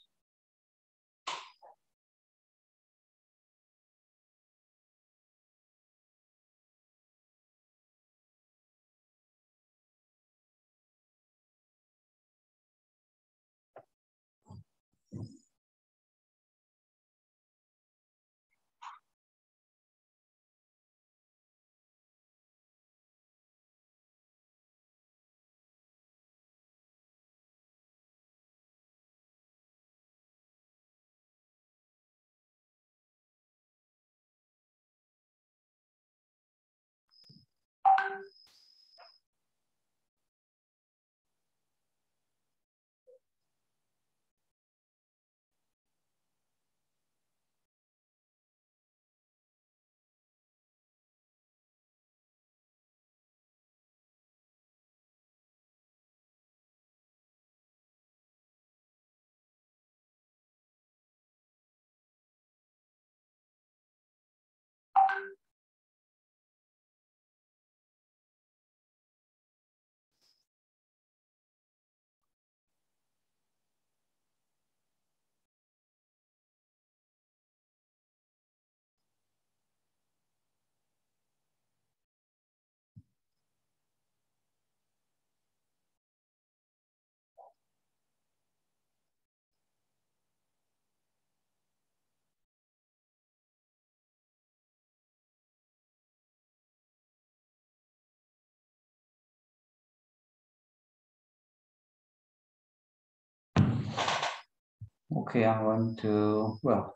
Okay, I'm going to, well,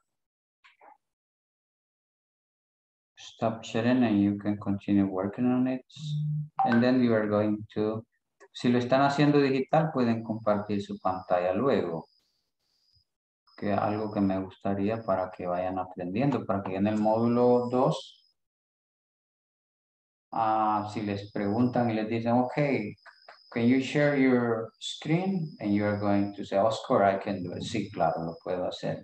stop sharing and you can continue working on it. And then you are going to, si lo están haciendo digital, pueden compartir su pantalla luego. Que algo que me gustaría para que vayan aprendiendo, para que en el módulo 2, si les preguntan y les dicen, okay, can you share your screen? And you are going to say, Oscar, I can do it. Sí, claro, lo puedo hacer.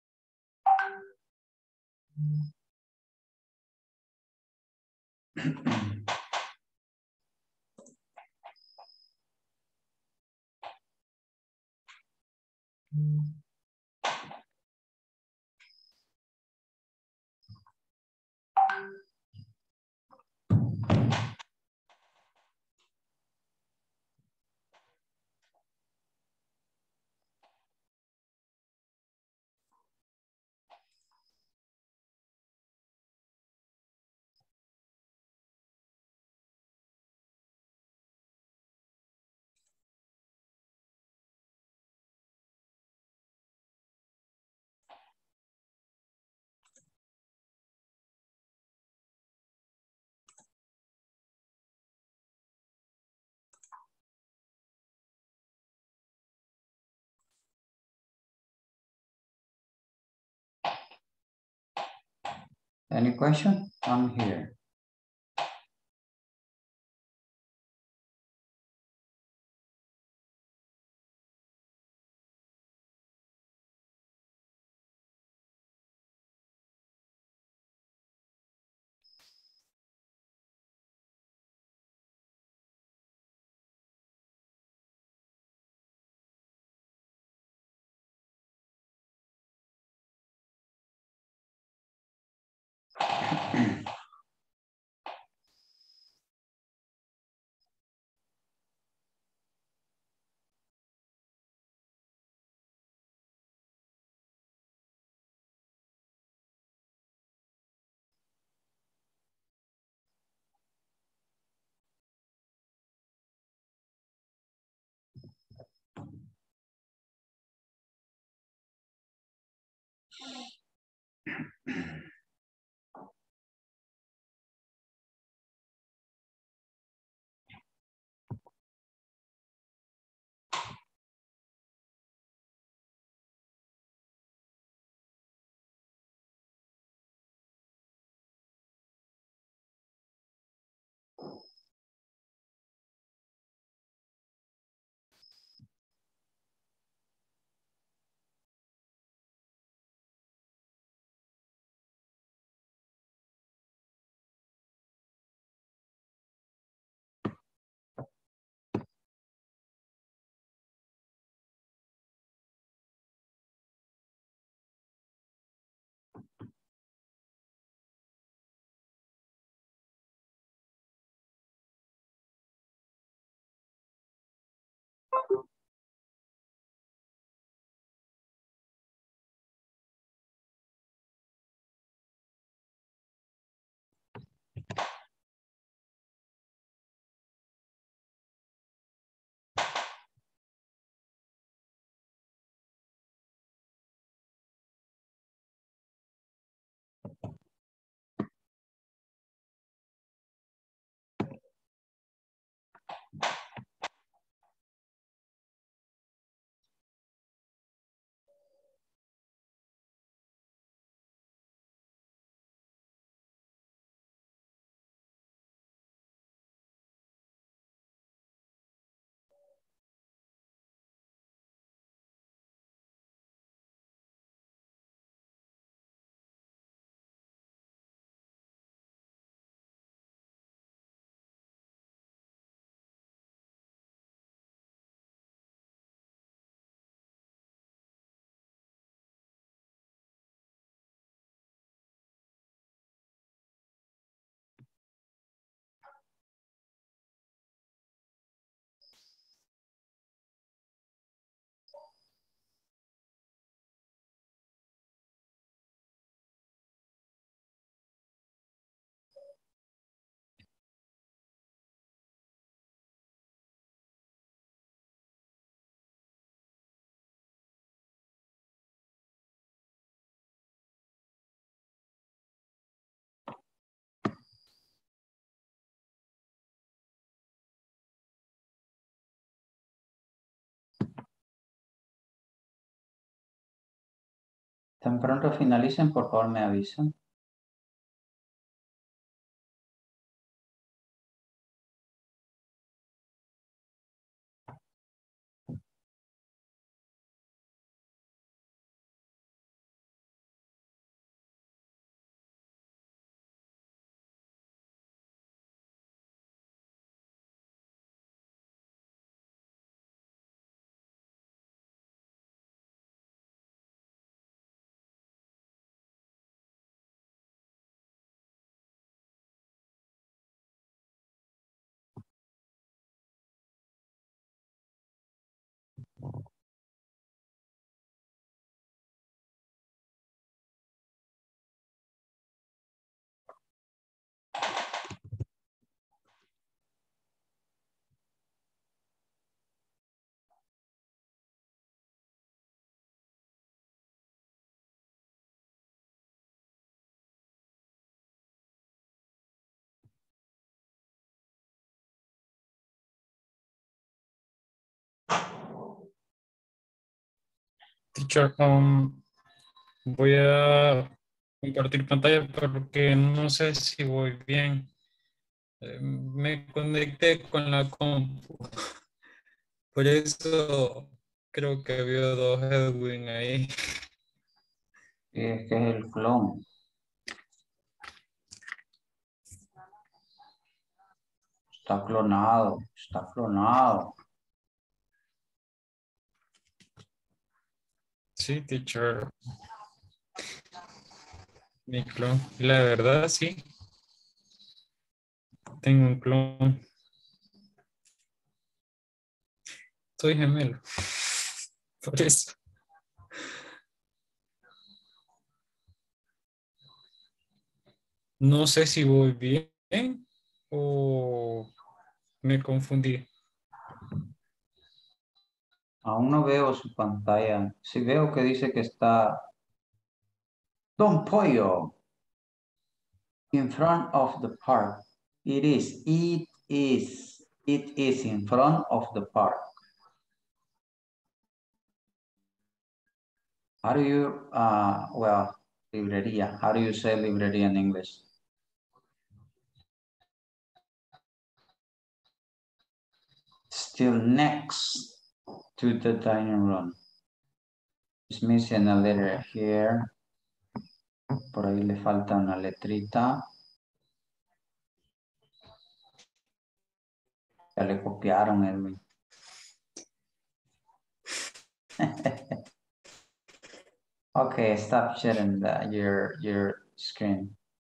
Any question? I'm here. Tan pronto finalicen, por favor me avisan. Teacher, voy a compartir pantalla porque no sé si voy bien. Me conecté con la compu. Por eso creo que veo dos Edwin ahí. Y es que es el clon. Está clonado, está clonado. Sí, teacher. Mi clon. La verdad, sí. Tengo un clon. Soy gemelo. Por eso. No sé si voy bien o me confundí. Aún no veo su pantalla. Sí veo que dice que está Don Pollo in front of the park. It is in front of the park. How do you, well, librería. How do you say librería in English? Still next to the dining room. It's missing a letter here. Por ahí le falta una letrita. Ya le copiaron, Edwin. Okay, stop sharing your screen.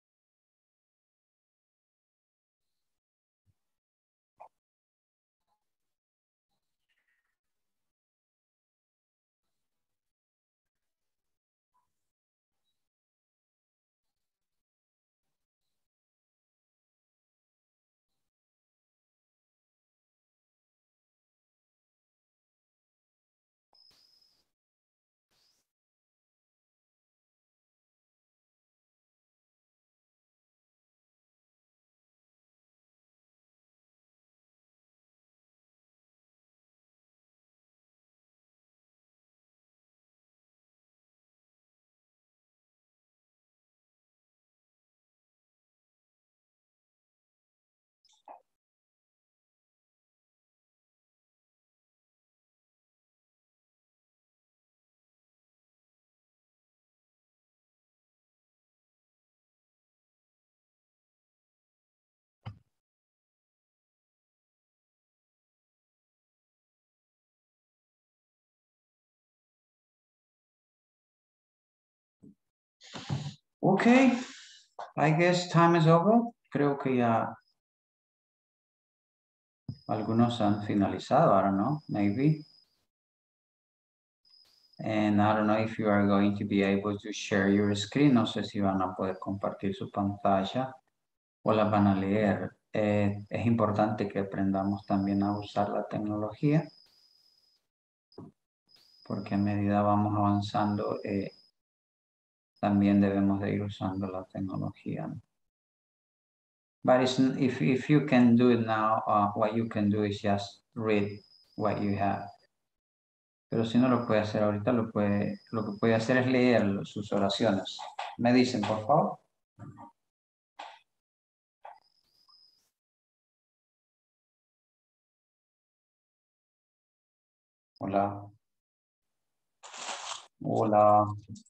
Okay, I guess time is over. Creo que ya algunos han finalizado. I don't know, maybe. And I don't know if you are going to be able to share your screen. No sé si van a poder compartir su pantalla o la van a leer. Es importante que aprendamos también a usar la tecnología, porque a medida vamos avanzando, también debemos de ir usando la tecnología. But if you can do it now, what you can do is just read what you have. Pero si no lo puede hacer ahorita, lo que puede hacer es leer sus oraciones. Me dicen, por favor. Hola. Hola.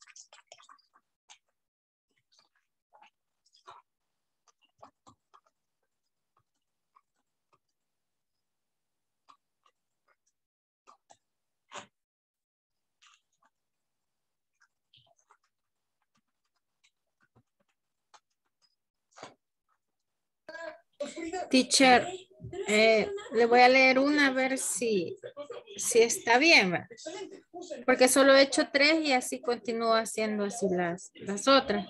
Teacher, le voy a leer una a ver si está bien, ¿verdad? Porque solo he hecho 3 y así continúo haciendo así las otras.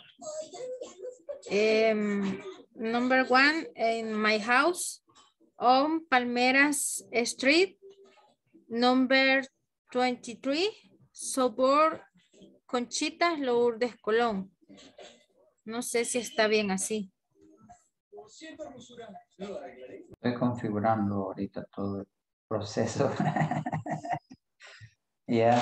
Number 1, in my house on Palmeras Street. Number 23, Sobor Conchitas Lourdes Colón. No sé si está bien así. Estoy configurando ahorita todo el proceso. Yeah.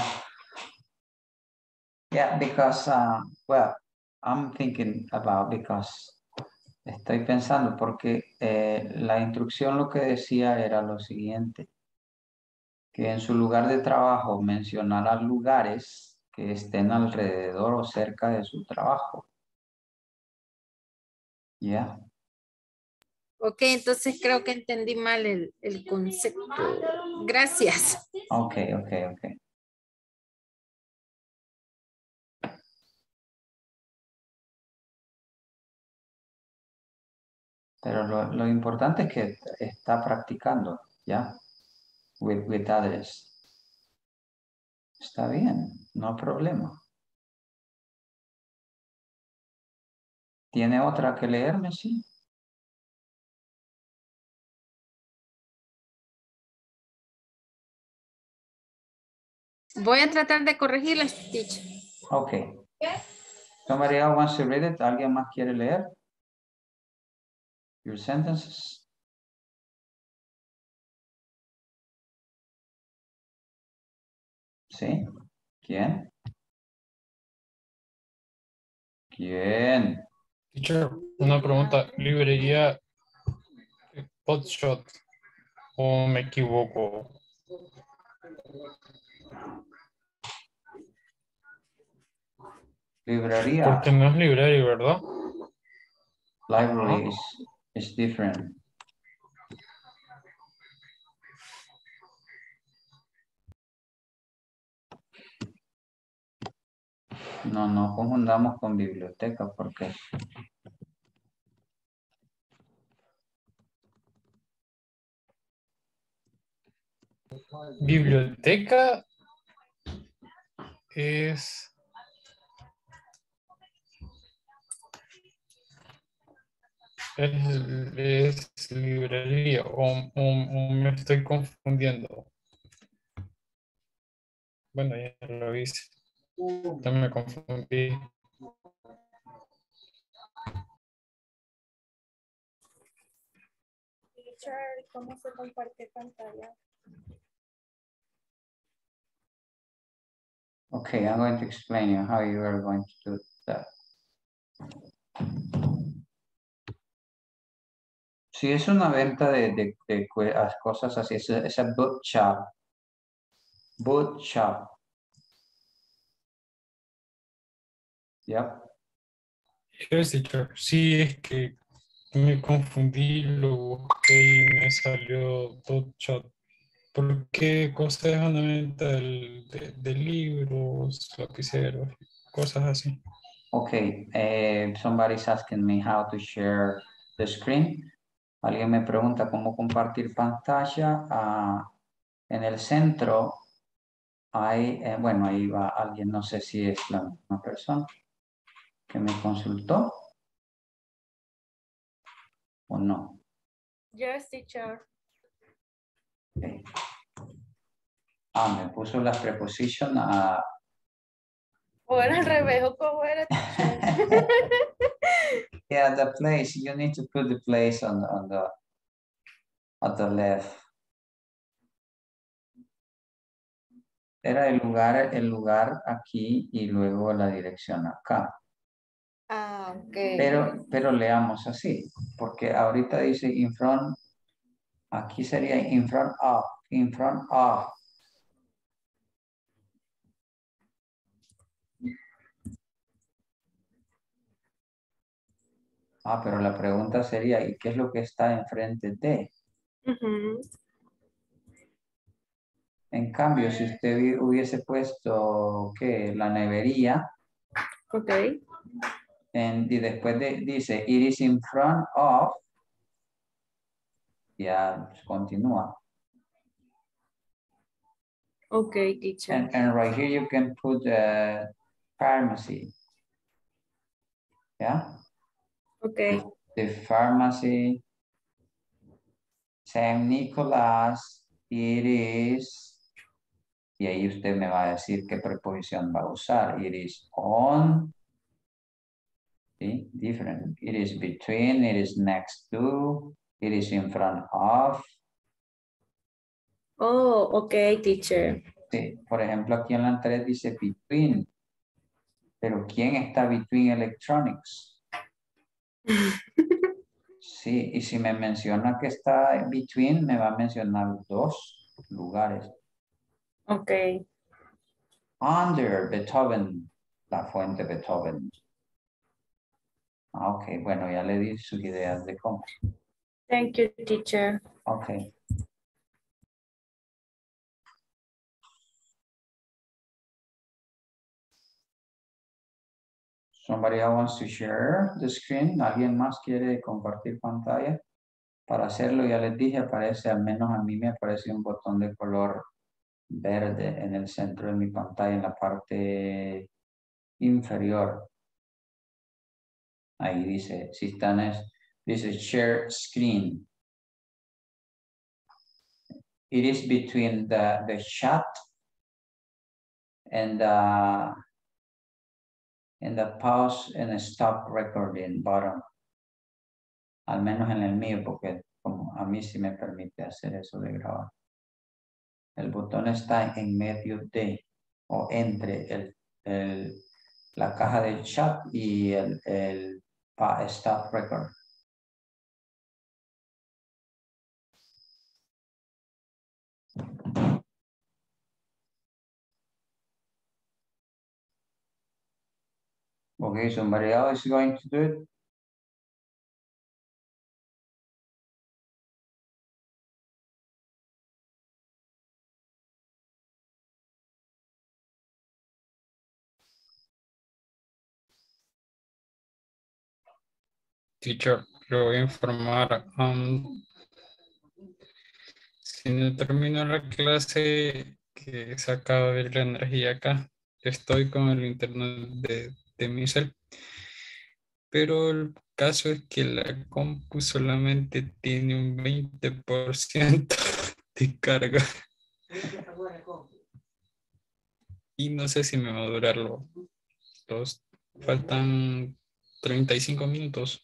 Yeah, because, well, I'm thinking about because estoy pensando porque la instrucción lo que decía era lo siguiente, que en su lugar de trabajo mencionara lugares que estén alrededor o cerca de su trabajo. Yeah. Ok, entonces creo que entendí mal el concepto. Gracias. Ok. Pero lo importante es que está practicando, ¿ya? With others. Está bien, no hay problema. ¿Tiene otra que leerme? Sí. Voy a tratar de corregirla, teacher. Ok. Somebody else wants to read it? ¿Alguien más quiere leer? Your sentences. ¿Sí? ¿Quién? ¿Quién? Teacher, una pregunta. ¿Librería Potshot o me equivoco? Librería. Porque no es librería, ¿verdad? Library is different. No confundamos con biblioteca porque Biblioteca es librería o me estoy confundiendo. Bueno, ya lo hice. Ya me confundí. ¿Cómo se comparte pantalla? okay, I'm going to explain you how you are going to do that. Si es una venta de cosas así, es a book shop. Book shop. Yep. Yes, teacher. Sí, es que me confundí, lo busqué y me salió Potshot. ¿Por qué cosas de una venta de libros, lapiceros, cosas así? Okay, somebody's asking me how to share the screen. Alguien me pregunta cómo compartir pantalla. En el centro hay, bueno, ahí va alguien, no sé si es la misma persona que me consultó o no. Yes, teacher. Okay. Me puso las preposition a... O era al revés, o cómo era, teacher. Yeah, the place, you need to put the place on the at the left. Era el lugar aquí y luego la dirección acá. Ah, ok. Pero leamos así, porque ahorita dice in front, aquí sería in front of, in front of. Ah, pero la pregunta sería, ¿y qué es lo que está enfrente de? Ujú. En cambio, si usted hubiese puesto, ¿qué? La nevería, Ok. y después dice, it is in front of, ya continúa. Ok, teacher. And right here you can put pharmacy. Yeah? Ok. The pharmacy, Saint Nicholas, it is, y ahí usted me va a decir qué preposición va a usar. It is on, ¿sí? Different. It is between, it is next to, it is in front of. Oh, ok, teacher. Sí, por ejemplo, aquí en la 3 dice between, pero ¿quién está between electronics? Sí, y si me menciona que está between, me va a mencionar dos lugares. Ok. Under Beethoven, la fuente Beethoven. Ah, ok, bueno, ya le di sus ideas de cómo. Thank you, teacher. Ok. Somebody else wants to share the screen. ¿Alguien más quiere compartir pantalla? Para hacerlo, ya les dije, aparece, al menos a mí me aparece un botón de color verde en el centro de mi pantalla, en la parte inferior. Ahí dice, si están dice share screen. It is between the chat and the pause and stop recording button. Al menos en el mío, porque como a mí sí me permite hacer eso de grabar. El botón está en medio de o entre la caja de chat y el stop record. Okay, somebody else is going to do it. Teacher, lo voy a informar. Si no termino la clase que se acaba de ver la energía acá, estoy con el internet de mi cel. Pero el caso es que la compu solamente tiene un 20% de carga. Y no sé si me va a durar los faltan 35 minutos.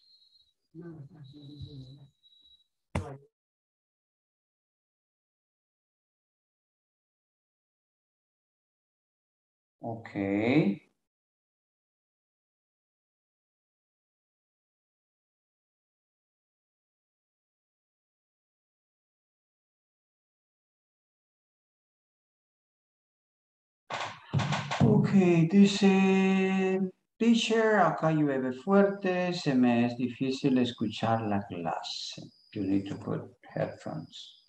Okay. Ok, dice, teacher, acá llueve fuerte, se me es difícil escuchar la clase. You need to put headphones.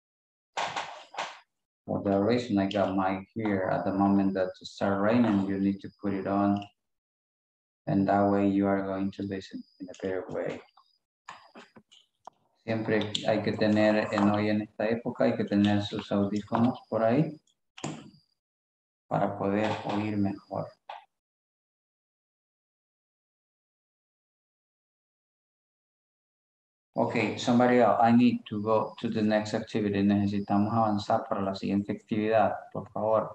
For the reason I got my here at the moment that it start raining, you need to put it on. And that way you are going to listen in a better way. Siempre hay que tener, hoy en esta época, hay que tener sus audífonos por ahí para poder oír mejor. Ok, somebody else, I need to go to the next activity. Necesitamos avanzar para la siguiente actividad, por favor.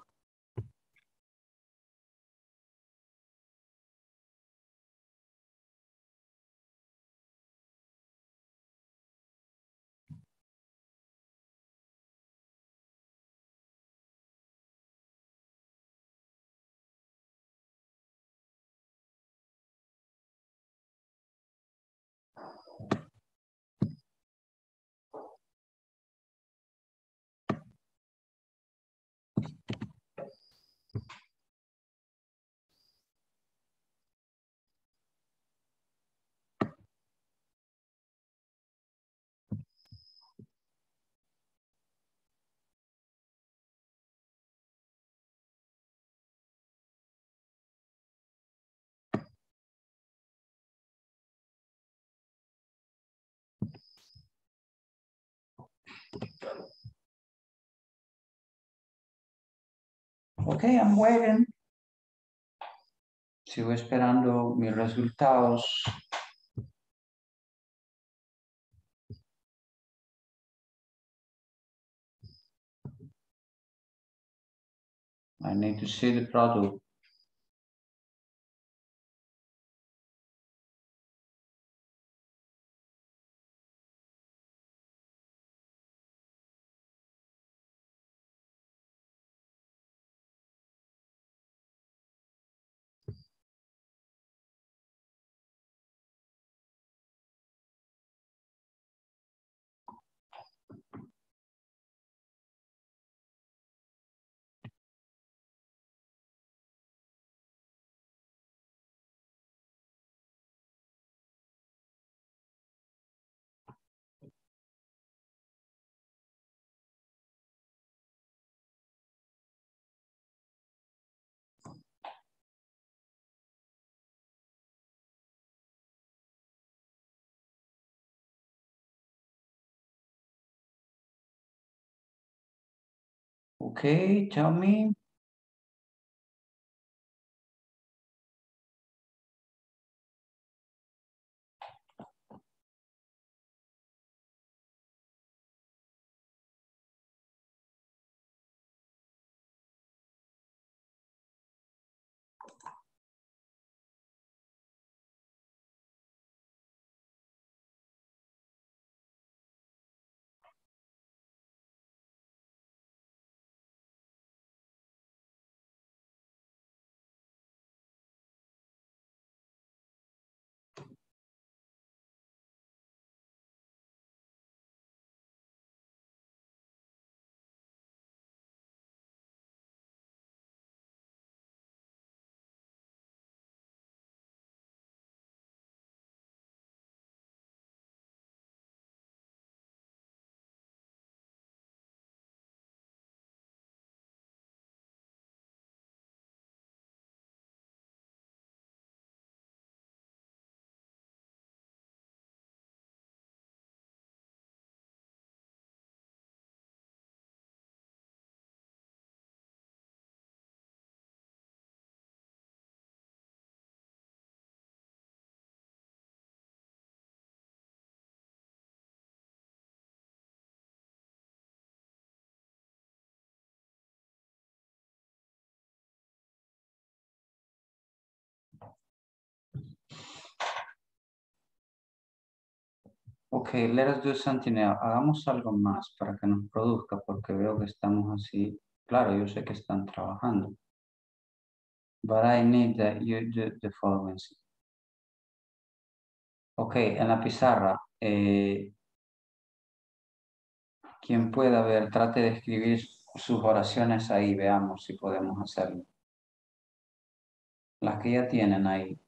Okay, I'm waiting. Sigo esperando mis resultados. I need to see the product. Okay, tell me. Ok, let us do something else. Hagamos algo más para que nos produzca, porque veo que estamos así. Claro, yo sé que están trabajando. But I need that you do the following. Ok, en la pizarra, quien pueda ver, trate de escribir sus oraciones ahí, veamos si podemos hacerlo. Las que ya tienen ahí.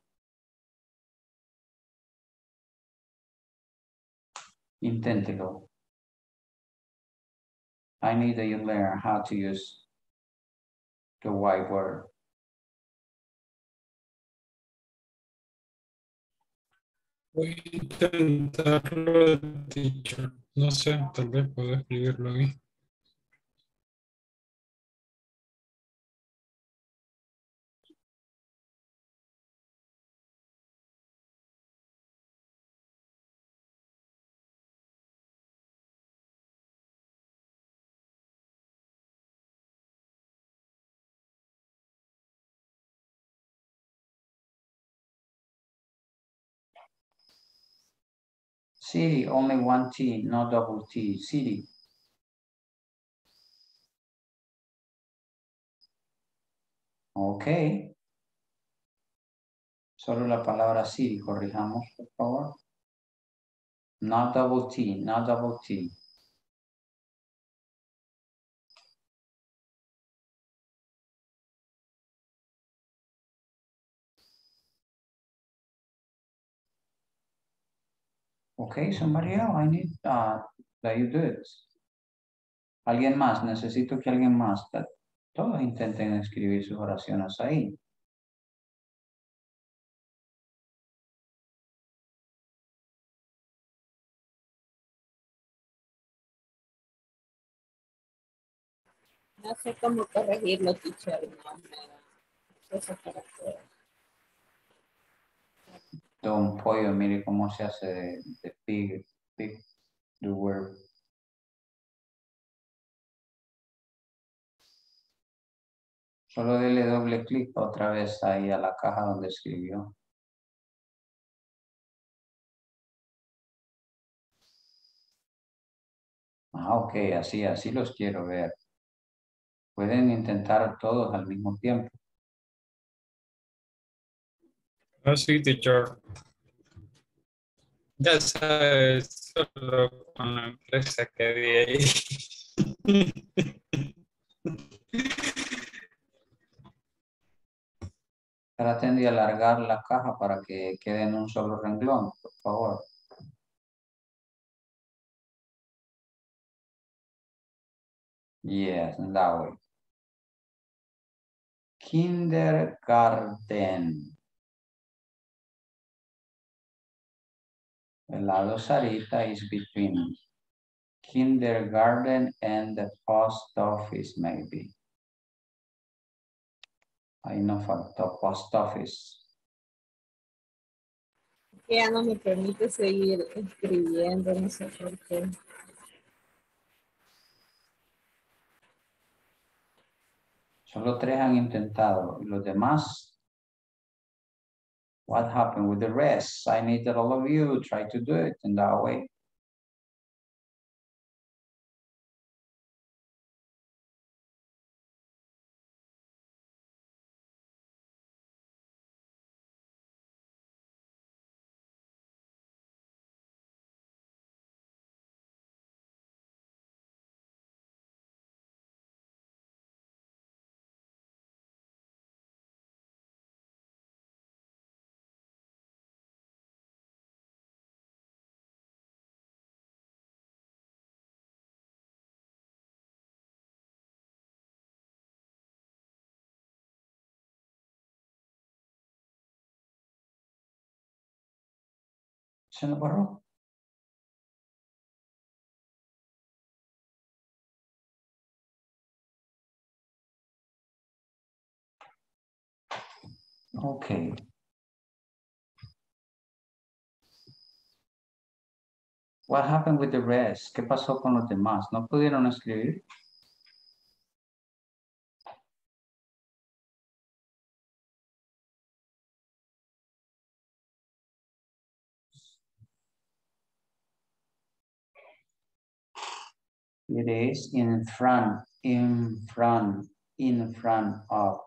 Inténtelo. I need that you learn how to use the whiteboard. Voy a intentarlo, teacher. No sé, tal vez puedo escribirlo ahí. City, only one T, no double T. City. Ok. Solo la palabra city, corrijamos, por favor. Not double T, not double T. Ok, somebody else, I need that you do it. Alguien más, necesito que alguien más. Todos intenten escribir sus oraciones ahí. No sé cómo corregirlo, teacher. No me da eso para hacer. Don Pollo, mire cómo se hace de pig, the word. Solo dele doble clic otra vez ahí a la caja donde escribió. Ah, ok, así los quiero ver. Pueden intentar todos al mismo tiempo. Ah, sí, teacher. Ya sabes, solo con la empresa que vi ahí. Traten de alargar la caja para que quede en un solo renglón, por favor. Yes, that way. Kindergarten. El lado Sarita is between kindergarten and the post office, maybe. Ahí no faltó post office. Ya no me permite seguir escribiendo, no sé por qué. Solo 3 han intentado. ¿Y los demás? What happened with the rest? I need that all of you try to do it in that way. ¿Se lo borró? Okay. What happened with the rest? ¿Qué pasó con los demás? ¿No pudieron escribir? It is in front of.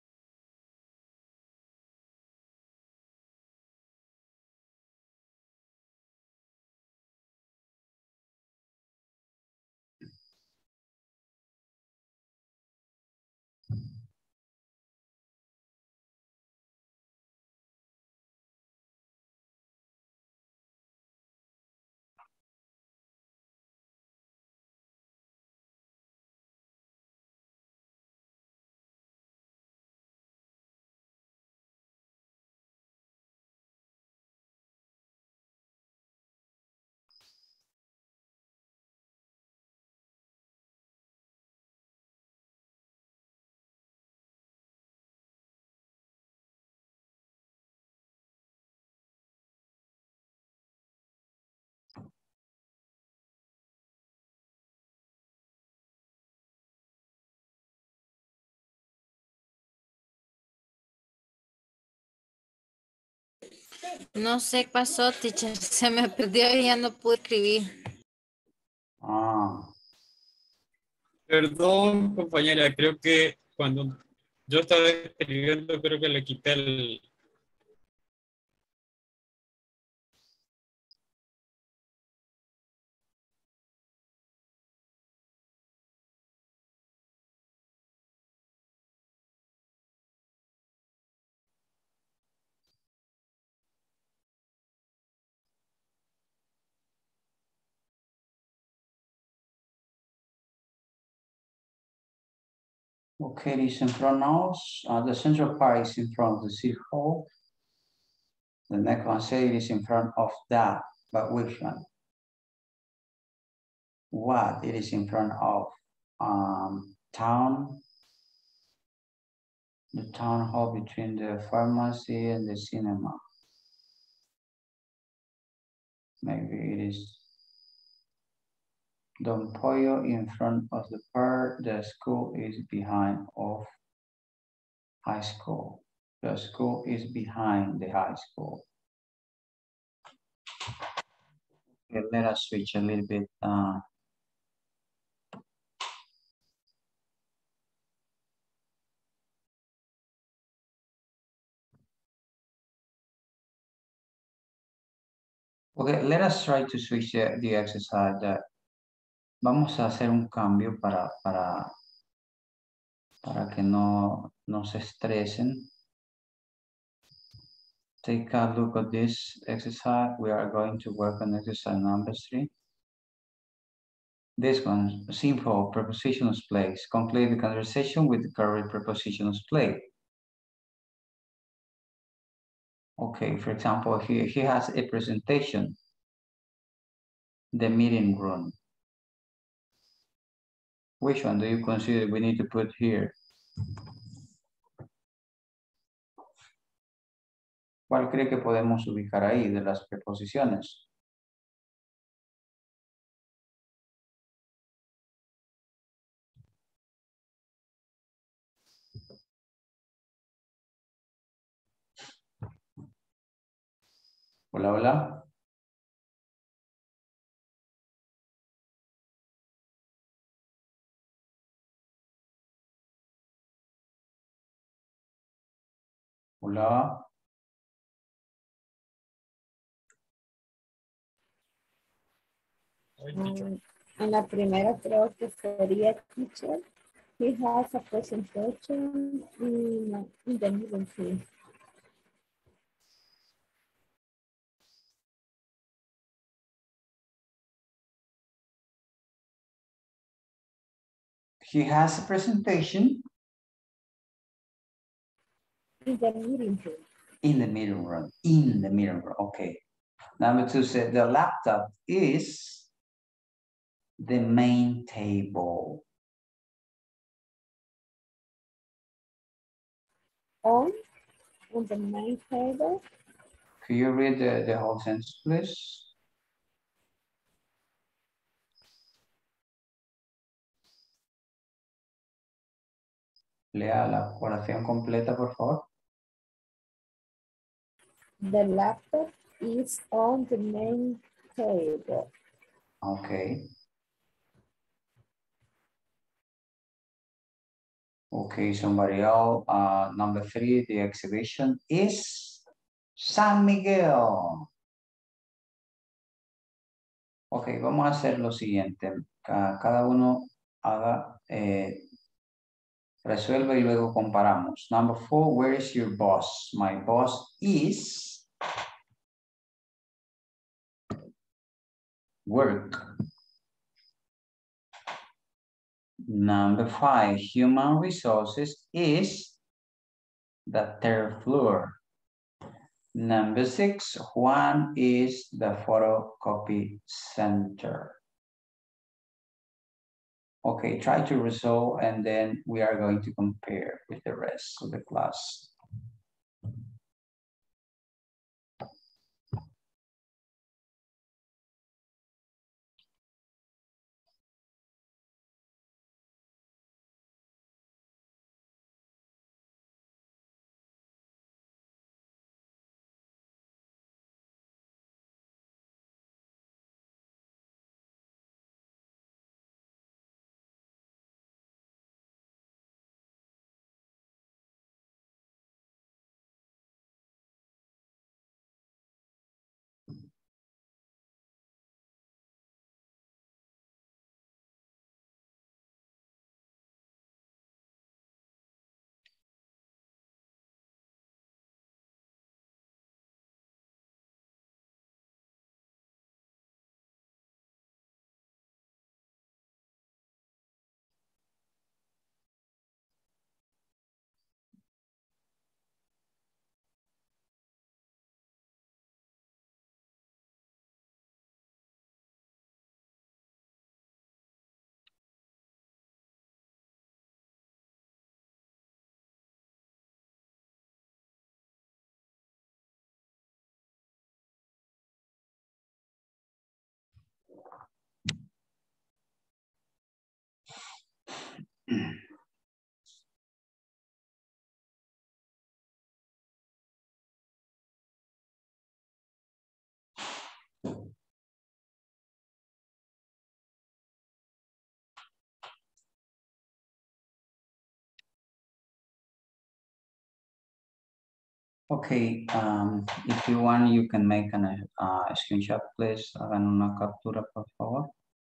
No sé qué pasó, teacher. Se me perdió y ya no pude escribir. Ah, Perdón, compañera, creo que cuando yo estaba escribiendo, creo que le quité el... okay, it is in front of us. The central part is in front of the city hall. The next one say it is in front of that, but which one? What? It is in front of town hall between the pharmacy and the cinema. Maybe it is Don Pollo in front of the park. The school is behind of high school. The school is behind the high school. Okay, let us switch a little bit. Okay, let us try to switch the exercise. Vamos a hacer un cambio para que no se estresen. Take a look at this exercise. We are going to work on exercise number 3. This one, simple prepositions place. Complete the conversation with the correct prepositions place. Okay, for example, he has a presentation. The meeting room. Which one do you consider we need to put here? ¿Cuál cree que podemos ubicar ahí de las preposiciones? Hola, hola. Hola. En la primera creo que sería teacher. He has a presentation in the middle field. He has a presentation. In the meeting room. In the meeting room. In the meeting room. Okay. Number 2 said the laptop is the main table. On the main table. Could you read the whole sentence, please? Lea la oración completa, por favor. The laptop is on the main table. Okay. Okay, somebody else. Number 3, the exhibition is San Miguel. Ok, vamos a hacer lo siguiente. Cada uno haga, resuelve y luego comparamos. Number 4, where is your boss? My boss is work. Number 5, human resources is the 3rd floor. Number 6, Juan is the photocopy center. Okay, try to resolve and then we are going to compare with the rest of the class. Okay, if you want, you can make a screenshot, please. Hagan una captura, por favor.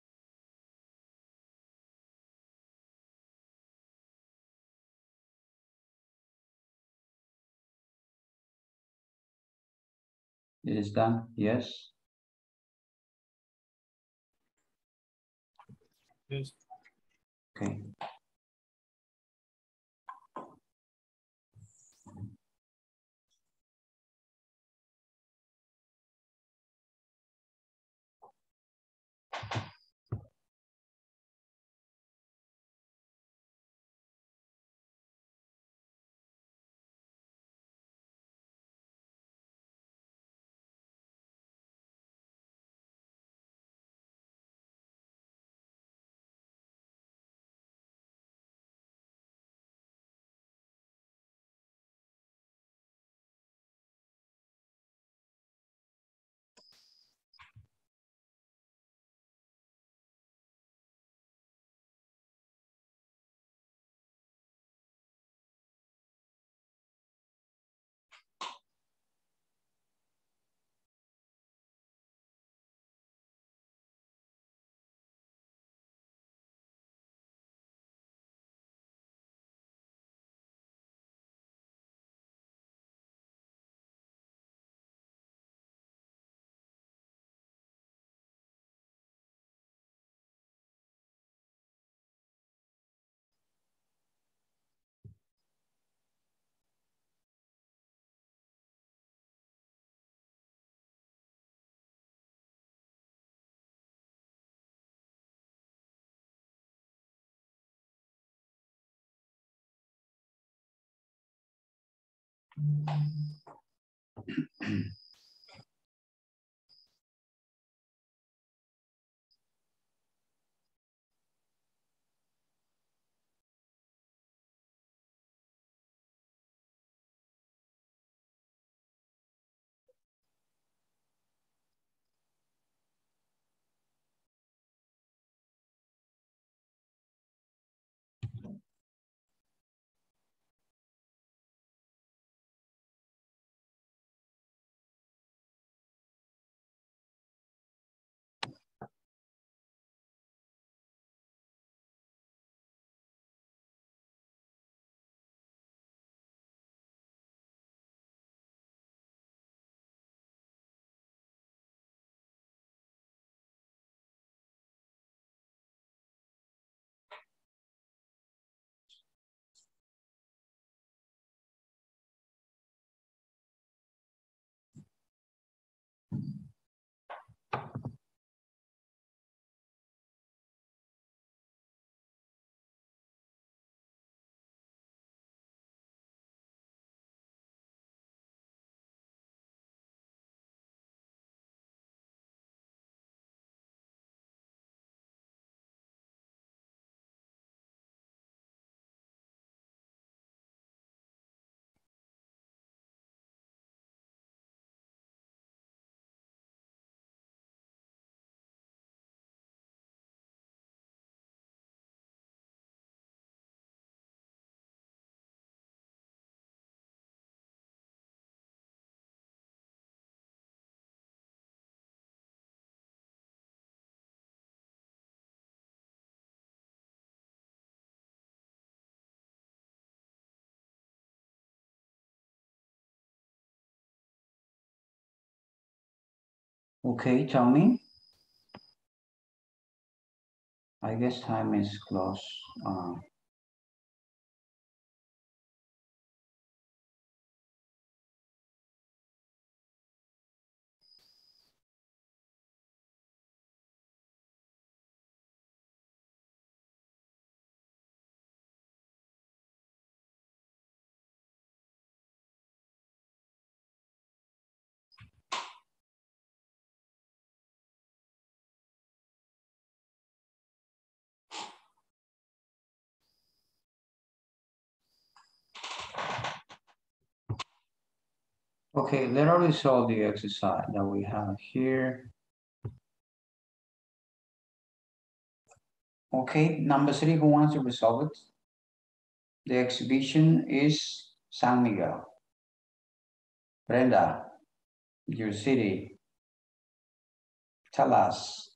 It is done, yes. Yes. Okay. Okay, tell me. I guess time is close. Okay, let us resolve the exercise that we have here. Okay, number 3, who wants to resolve it? The exhibition is San Miguel. Brenda, your city. Tell us.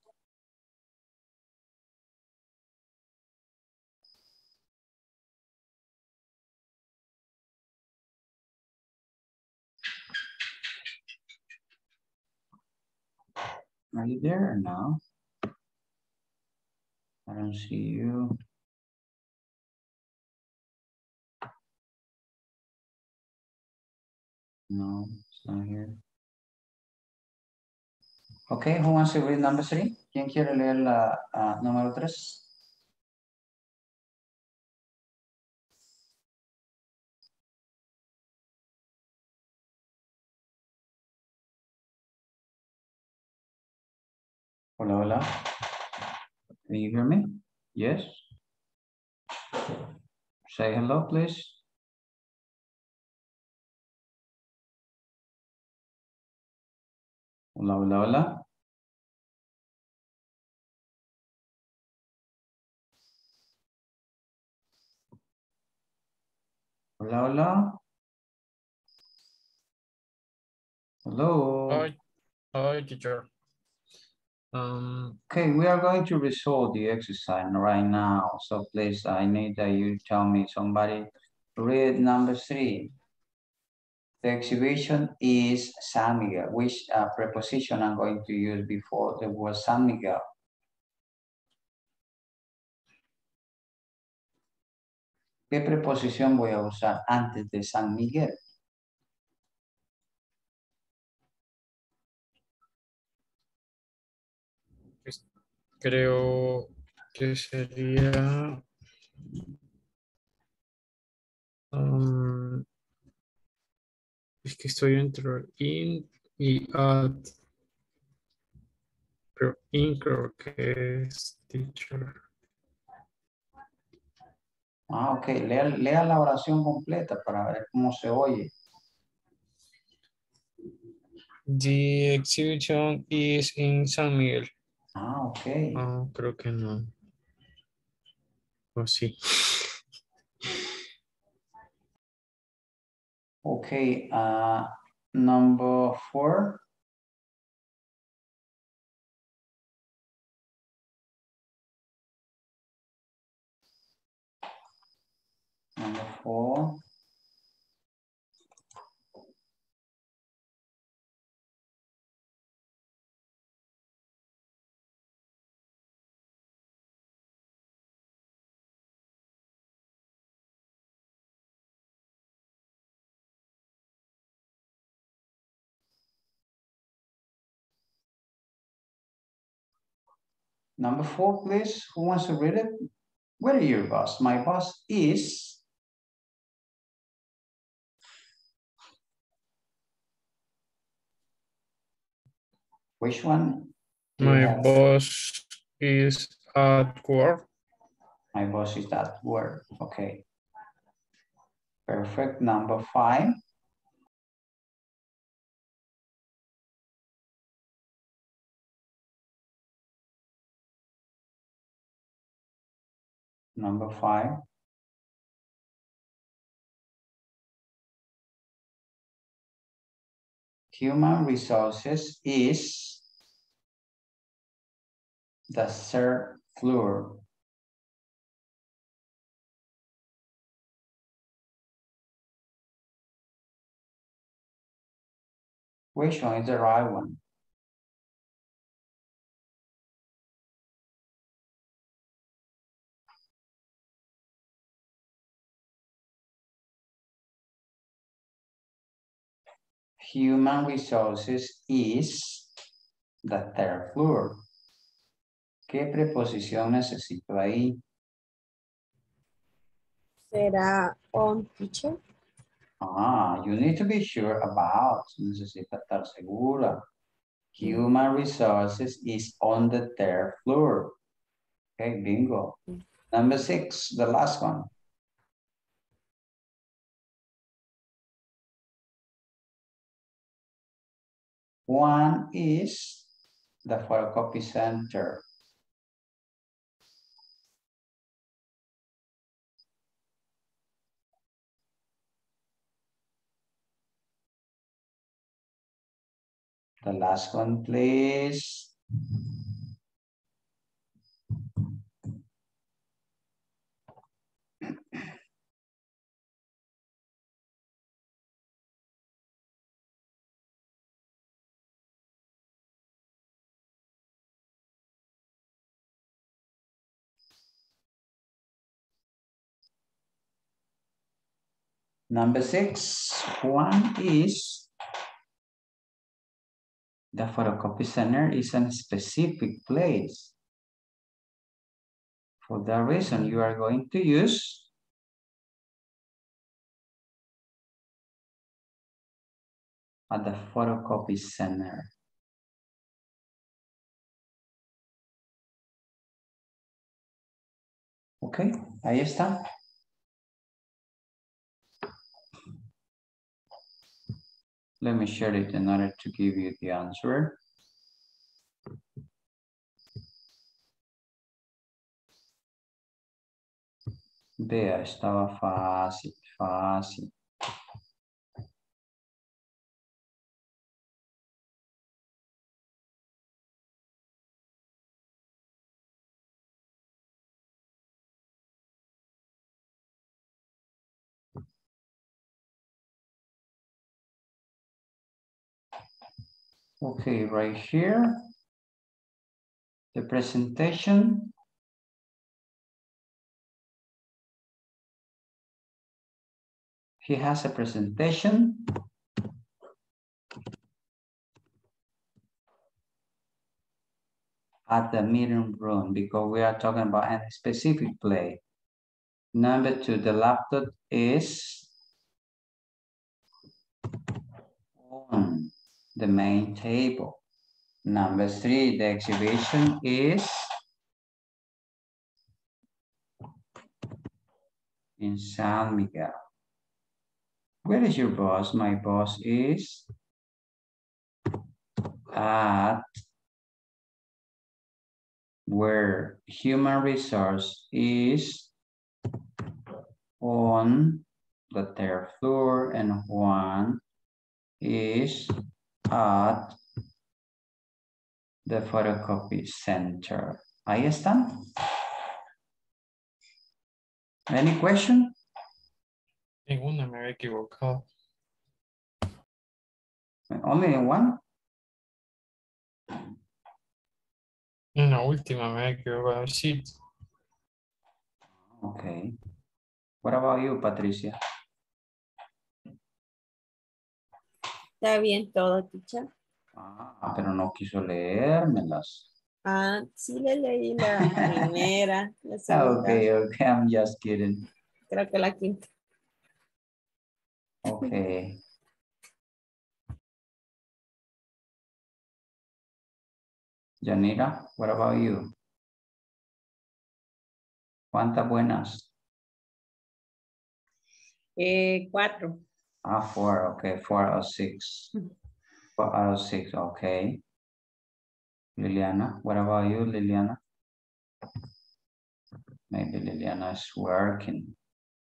Are you there or no? I don't see you. No, it's not here. Okay, who wants to read number 3? ¿Quién quiere leer la número 3? Hola, hola. Can you hear me? Yes? Say hello, please. Hola, hola, hola. Hola, hola. Hello. Hi, teacher. Okay, we are going to resolve the exercise right now. So please, I need that you tell me somebody read number 3. The exhibition is San Miguel. Which preposition I'm going to use before the word San Miguel? ¿Qué preposición voy a usar antes de San Miguel? Creo que sería es que estoy entre in y at, pero in creo que es teacher. Ah, ok. Lea la oración completa para ver cómo se oye. The exhibition is in San Miguel. Ah, ok. Creo que no. O sí. Okay, number 4. Number 4. Number 4, please. Who wants to read it? Where are your boss? My boss is. Which one? My boss is at work. My boss is at work. Okay. Perfect. Number 5. Number 5. Human resources is the 3rd floor. Which one is the right one? Human resources is the 3rd floor. ¿Qué preposición necesito ahí? ¿Será on, teacher? You need to be sure about. Necesita estar segura. Human resources is on the 3rd floor. Okay, bingo. Number 6, the last one. One is the photocopy center. The last one, please. Number 6, one is the photocopy center is a specific place. For that reason, you are going to use at the photocopy center. Ok, ahí está. Let me share it in order to give you the answer. Vea, estaba fácil, fácil. Okay, right here, the presentation. He has a presentation. At the meeting room, because we are talking about a specific place. Number 2, the laptop is on the main table. Number 3, the exhibition is in San Miguel. Where is your boss? My boss is at where human resource is on the 3rd floor and one is at the photocopy center. Ahí está. Any question? Ninguna, me había equivocado. Only one? En la última me había equivocado. Sí. Okay. What about you, Patricia? Está bien todo, teacher. Ah, pero no quiso leérmelas. Ah, sí le leí la primera, la segunda. Okay, I'm just kidding. Creo que la quinta. Okay. Yanira, what about you? ¿Cuántas buenas? 4. 4, okay, 4 out of 6. 4 out of 6, okay. Liliana, what about you, Liliana? Maybe Liliana is working.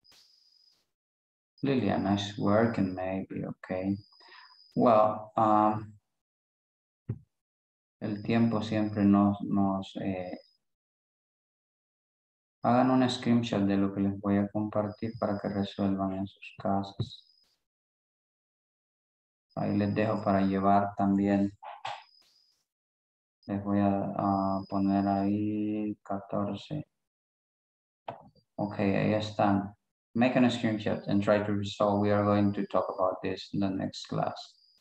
Liliana is working, maybe, okay. Well, el tiempo siempre hagan un screenshot de lo que les voy a compartir para que resuelvan en sus casas. Ahí les dejo para llevar también. Les voy a poner ahí 14. Ok, ahí están. Make a screenshot and try to resolve. We are going to talk about this in the next class.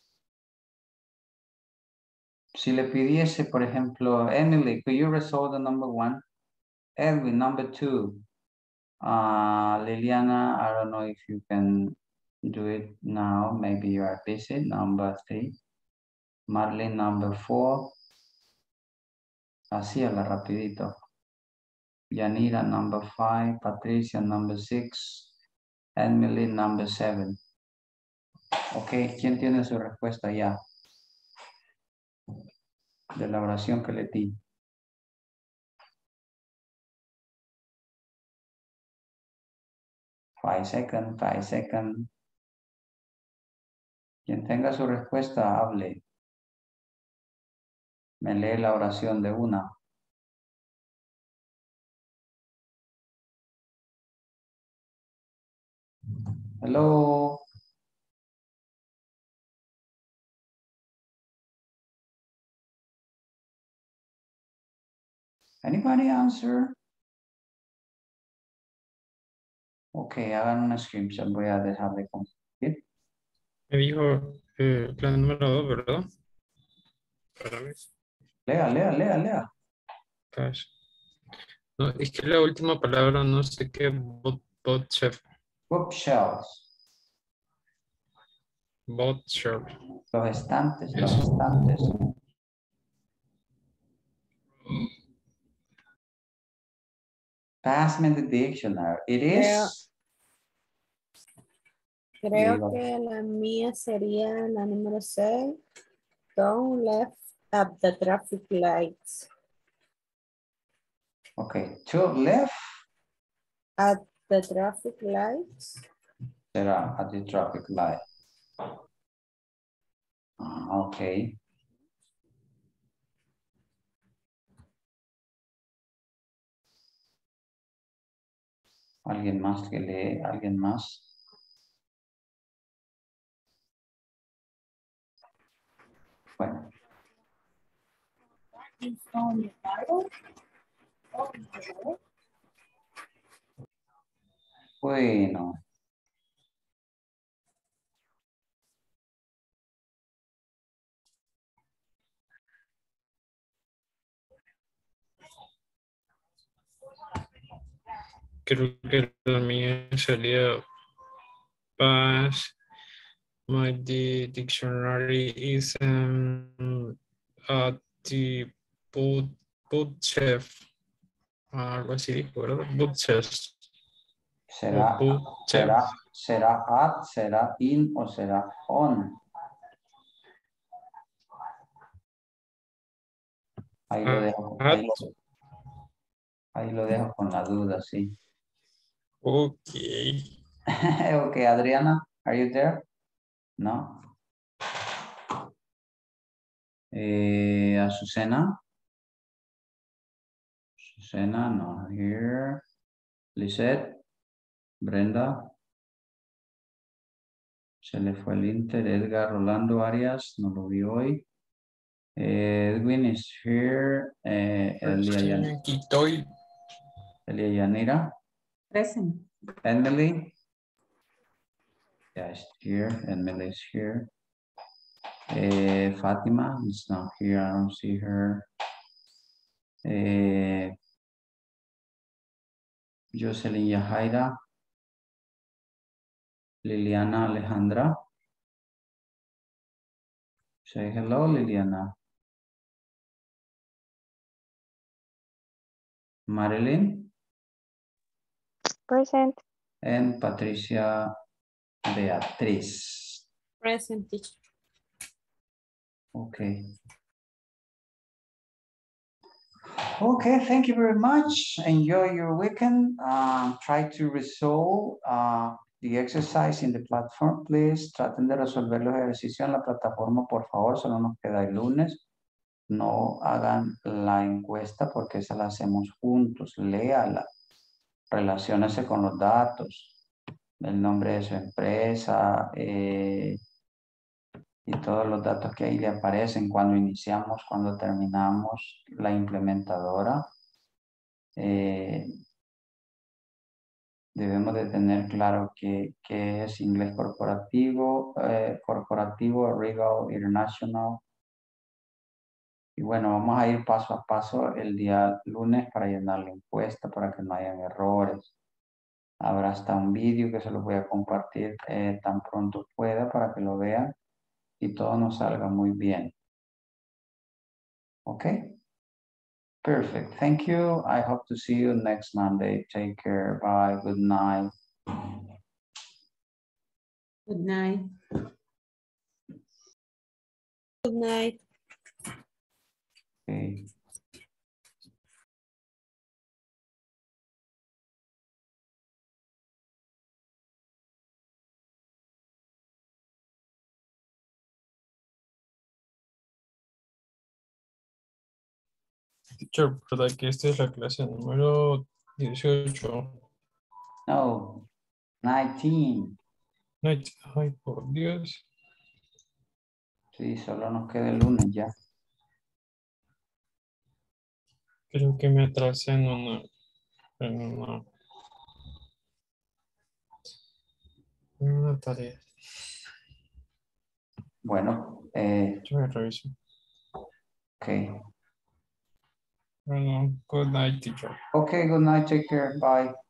Si le pidiese, por ejemplo, Emily, could you resolve the number 1? Edwin, number 2. Liliana, I don't know if you can do it now. Maybe you are busy. Number 3. Marlene, number 4. Así a la rapidito. Yanira, number 5. Patricia, number 6. Emily, number 7. Ok, ¿quién tiene su respuesta ya? de la oración que le di. Five seconds. Quien tenga su respuesta, hable. Me lee la oración de una. Hello. Anybody answer? Ok, hagan una screenshot. Voy a dejar de compartir. Me dijo la número 2, ¿verdad? Espérame. Lea. Pues, no, es que la última palabra no sé qué, bookshelf. Bookshelves. Bookshelf. Los estantes. Pass me the dictionary. It is. Creo que la mía sería la número 6. Don't left at the traffic lights. Okay, to left. At the traffic lights. Será at the traffic light. Okay. ¿Alguien más que lee? ¿Alguien más? Bueno. Bueno. Creo que la mía sería pass. My dictionary is at the bookshelf. Algo así dijo, ¿verdad? Bookshelf. Será at, será in o será on. Ahí lo dejo. Ahí lo dejo con la duda, sí. Ok. Ok, Adriana, are you there? No. Azucena. Azucena, no here. Lisette. Brenda. Se le fue el Inter. Edgar Rolando Arias, no lo vi hoy. Edwin is here. Elia Yanira. Present. Emily. Yes, here. Emily is here. Fatima is not here. I don't see her. Jocelyn Yajaira. Liliana Alejandra. Say hello, Liliana. Marilyn. Present. And Patricia Beatriz. Present, teacher. Okay. Okay, thank you very much. Enjoy your weekend. Try to resolve the exercise in the platform, please. Traten de resolver los ejercicios en la plataforma, por favor. Solo nos queda el lunes. No hagan la encuesta porque esa la hacemos juntos. Léala. Relaciónese con los datos. El nombre de su empresa. Y todos los datos que ahí le aparecen cuando iniciamos, cuando terminamos la implementadora. Debemos de tener claro que es inglés corporativo, Regal International. Y bueno, vamos a ir paso a paso el día lunes para llenar la encuesta para que no hayan errores. Habrá hasta un vídeo que se los voy a compartir tan pronto pueda para que lo vean y todo nos salga muy bien. ¿Ok? Perfect. Thank you. I hope to see you next Monday. Take care. Bye. Good night. Good night. Good night. Okay. Teacher, ¿verdad que esta es la clase número 18? No, 19. Ay, por Dios. Sí, solo nos queda el lunes ya. Creo que me atrasé en una tarea. Bueno, Yo me reviso. okay. Bueno, good night, teacher. Okay, good night, take care, bye.